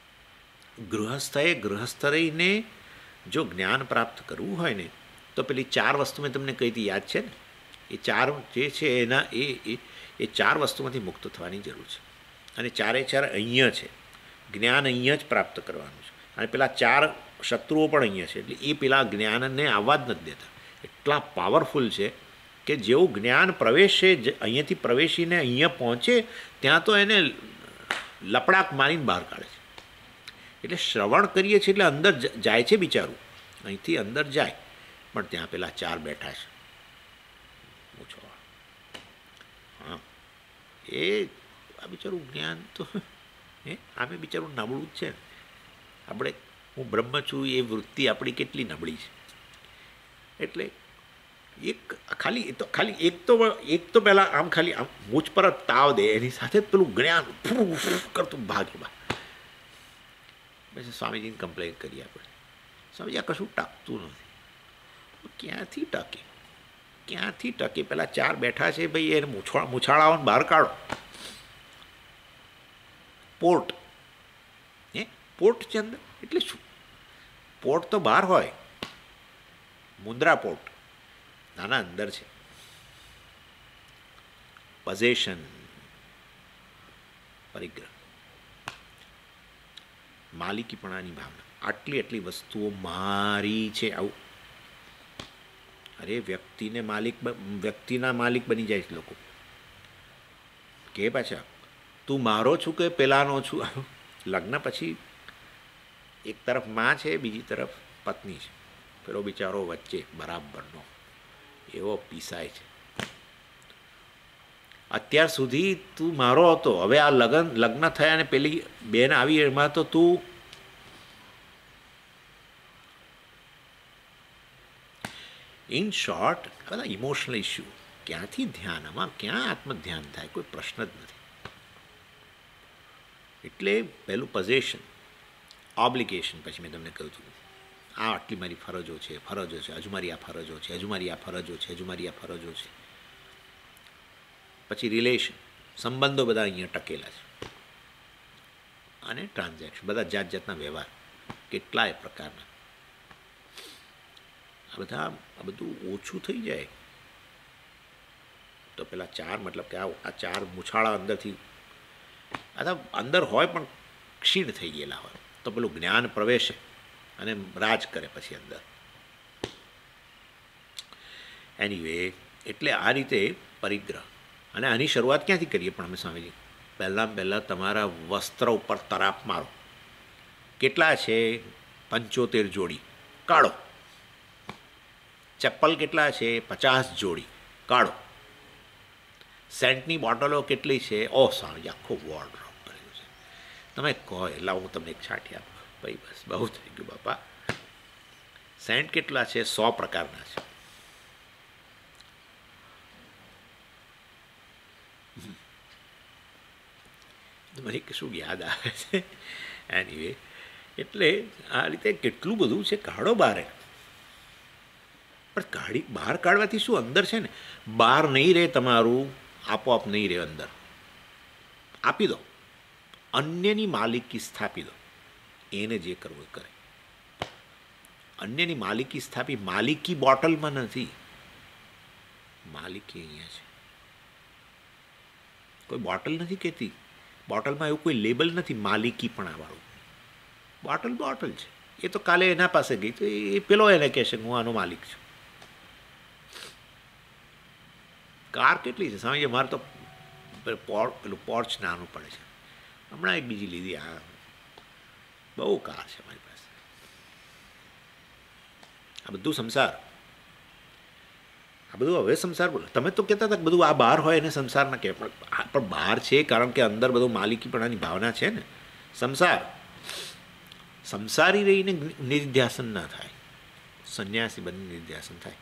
ગૃહસ્થ રહીને જો જ્ઞાન પ્રાપ્ત કરવું હોય ને તો પેલી 4 વસ્તુ મેં તમને કહી હતી, યાદ છે ને? એ 4 જે છે એના એ 4 વસ્તુમાંથી મુક્ત થવાની જરૂર છે. અને 4 અહીંયા છે. જ્ઞાન અહીંયા જ પ્રાપ્ત કરવાનું છે. અને પેલા 4 શત્રુઓ પણ અહીંયા છે. એટલે એ પેલા જ્ઞાનને આવવા જ નથી દેતા. એટલા પાવરફુલ છે કે જેવું જ્ઞાન પ્રવેશે, અહીંયાથી પ્રવેશીને અહીંયા પહોંચે ત્યાં તો એને લપડાક મારીને બહાર કાઢે છે. એટલે શ્રવણ કરીએ છીએ એટલે અંદર જાય છે બિચારું, અહીંથી અંદર જાય, પણ ત્યાં પેલા 4 બેઠા છે. પૂછો. હા, એ આ બિચારું જ્ઞાન તો આમે બિચારું નબળું જ છે ને. આપણે હું બ્રહ્મ છું એ વૃત્તિ આપણી કેટલી નબળી છે. એટલે ખાલી એક તો પહેલાં આમ ખાલી આમ મૂછ પર જ તાવ દે, એની સાથે જ પેલું જ્ઞાન કરતું ભાગે બા. પછી સ્વામીજીને કમ્પ્લેન કરીએ આપણે, સ્વામીજી આ કશું ટકતું નથી. ક્યાંથી ટકે? પેલા 4 બેઠા છે ભાઈ, એને મૂછાળાઓને બહાર કાઢો. પોર્ટ છે અંદર, એટલે શું? પોર્ટ તો બહાર હોય, મુદ્રા પોર્ટ નાના અંદર છે. પોઝેશન, પરિગ્રહ, માલિકીપણાની ભાવના, આટલી વસ્તુઓ મારી છે. આવું અરે વ્યક્તિના માલિક બની જાય છે લોકો. કે પાછા તું મારો છું કે પેલાનો છું. લગ્ન પછી એક તરફ માં છે, બીજી તરફ પત્ની છે. પેલો બિચારો વચ્ચે બરાબરનો એવો પીસાય છે. અત્યાર સુધી તું મારો હતો, હવે આ લગ્ન થયા અને પેલી બેન આવી, એમાં તો તું ઇન શોર્ટ બધા ઇમોશનલ ઇસ્યુ. ક્યાંથી ધ્યાન? આમાં ક્યાં આત્મધ્યાન થાય? કોઈ પ્રશ્ન જ નથી. એટલે પહેલું પોઝેશન, ઓબ્લિગેશન. પછી મેં તમને કહ્યું હતું આ આટલી મારી ફરજો છે, હજુ મારી આ ફરજો છે, હજુ મારી આ ફરજો છે. પછી રિલેશન, સંબંધો બધા અહીંયા ટકેલા છે. અને ટ્રાન્ઝેક્શન, બધા જાતના વ્યવહાર, કેટલાય પ્રકારના. આ બધું ઓછું થઈ જાય તો પેલા 4 મતલબ કે આ 4 મૂછાળા અંદરથી અંદર હોય પણ ક્ષીણ થઈ ગયેલા હોય, તો પેલું જ્ઞાન પ્રવેશે અને રાજ કરે પછી અંદર. એનીવે, એટલે આ રીતે પરિગ્રહ. અને આની શરૂઆત ક્યાંથી કરીએ? પણ અમે સ્વામીજી પહેલાં તમારા વસ્ત્ર ઉપર તરાપ મારો. કેટલા છે? 75 જોડી, કાઢો. ચપ્પલ કેટલા છે? 50 જોડી, કાઢો. સેન્ટની બોટલો કેટલી છે? સ્વામીજી આખો વોર્ડરોબ ભરેલો છે. તમે કહો એટલે હું તમને એક છાંટી આપું. ભાઈ બસ બહુ થઈ ગયું બાપા. સેન્ટ કેટલા છે? 100 પ્રકારના છે. મને કશું યાદ આવે છે. એનીવે, એટલે આ રીતે કેટલું બધું છે. કાઢો બહાર. પણ બહાર કાઢવાથી શું? અંદર છે ને, બહાર નહીં રહે તમારું, આપોઆપ નહીં રહે, અંદર આપી દો. અન્યની માલિકી સ્થાપી દો. એને જે કરવું એ કરે. અન્યની માલિકી સ્થાપી. માલિકી બોટલમાં નથી, માલિકી અહીંયા છે. કોઈ બોટલ નથી કહેતી. બોટલમાં એવું કોઈ લેબલ નથી માલિકી પણ વાળું. બોટલ છે. એ તો કાલે એના પાસે ગઈ તો એ પેલો એને કહેશે હું આનો માલિક છું. કાર કેટલી છે? સમજે મારે તો પેલું પોર્ચ નાનું પડે છે. હમણાં એક બીજી લીધી. આ બહુ કાર છે મારી પાસે. આ બધું સંસાર. આ બધું હવે સંસાર બોલો. તમે તો કહેતા હતા કે બધું આ બહાર હોય એને સંસાર ના કહેવાય, પણ બહાર છે કારણ કે અંદર બધું માલિકીપણાની ભાવના છે ને. સંસારી રહીને નિર્ધ્યાસન ના થાય, સંન્યાસી બની નિર્ધ્યાસન થાય.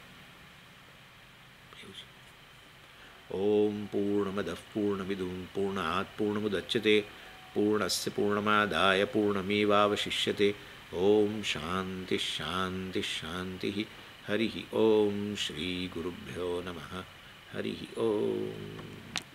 ઓમ પૂર્ણમદ પૂર્ણમિદું પૂર્ણાત પૂર્ણમુદચ્યતે પૂર્ણસ્ય પૂર્ણમાદાય પૂર્ણમેવાવશિષ્યતે. ઓમ શાંતિ શાંતિ શાંતિ. હરિ ઓમ શ્રી ગુરુભ્યો નમઃ. હરિ ઓમ.